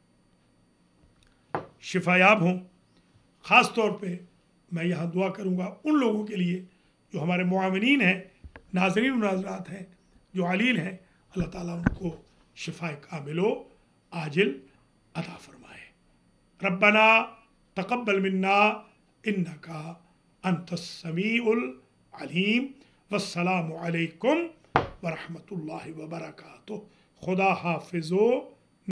S1: शिफायाब हों। ख़ास तौर पे मैं यहाँ दुआ करूँगा उन लोगों के लिए जो हमारे मुआविनीन हैं, नाज़रीन व नाज़रात हैं, जो अलील हैं, अल्लाह ताला उनको शिफ़ाए कामिलो आजिल अता फ़रमाए। रब्बना तक़ब्बल मिन्ना इन्नका अंतस समीउल अलीम। वस्सलामु अलैकुम व रहमतुल्लाहि व बरकातुहू। खुदा हाफ़िज़ो।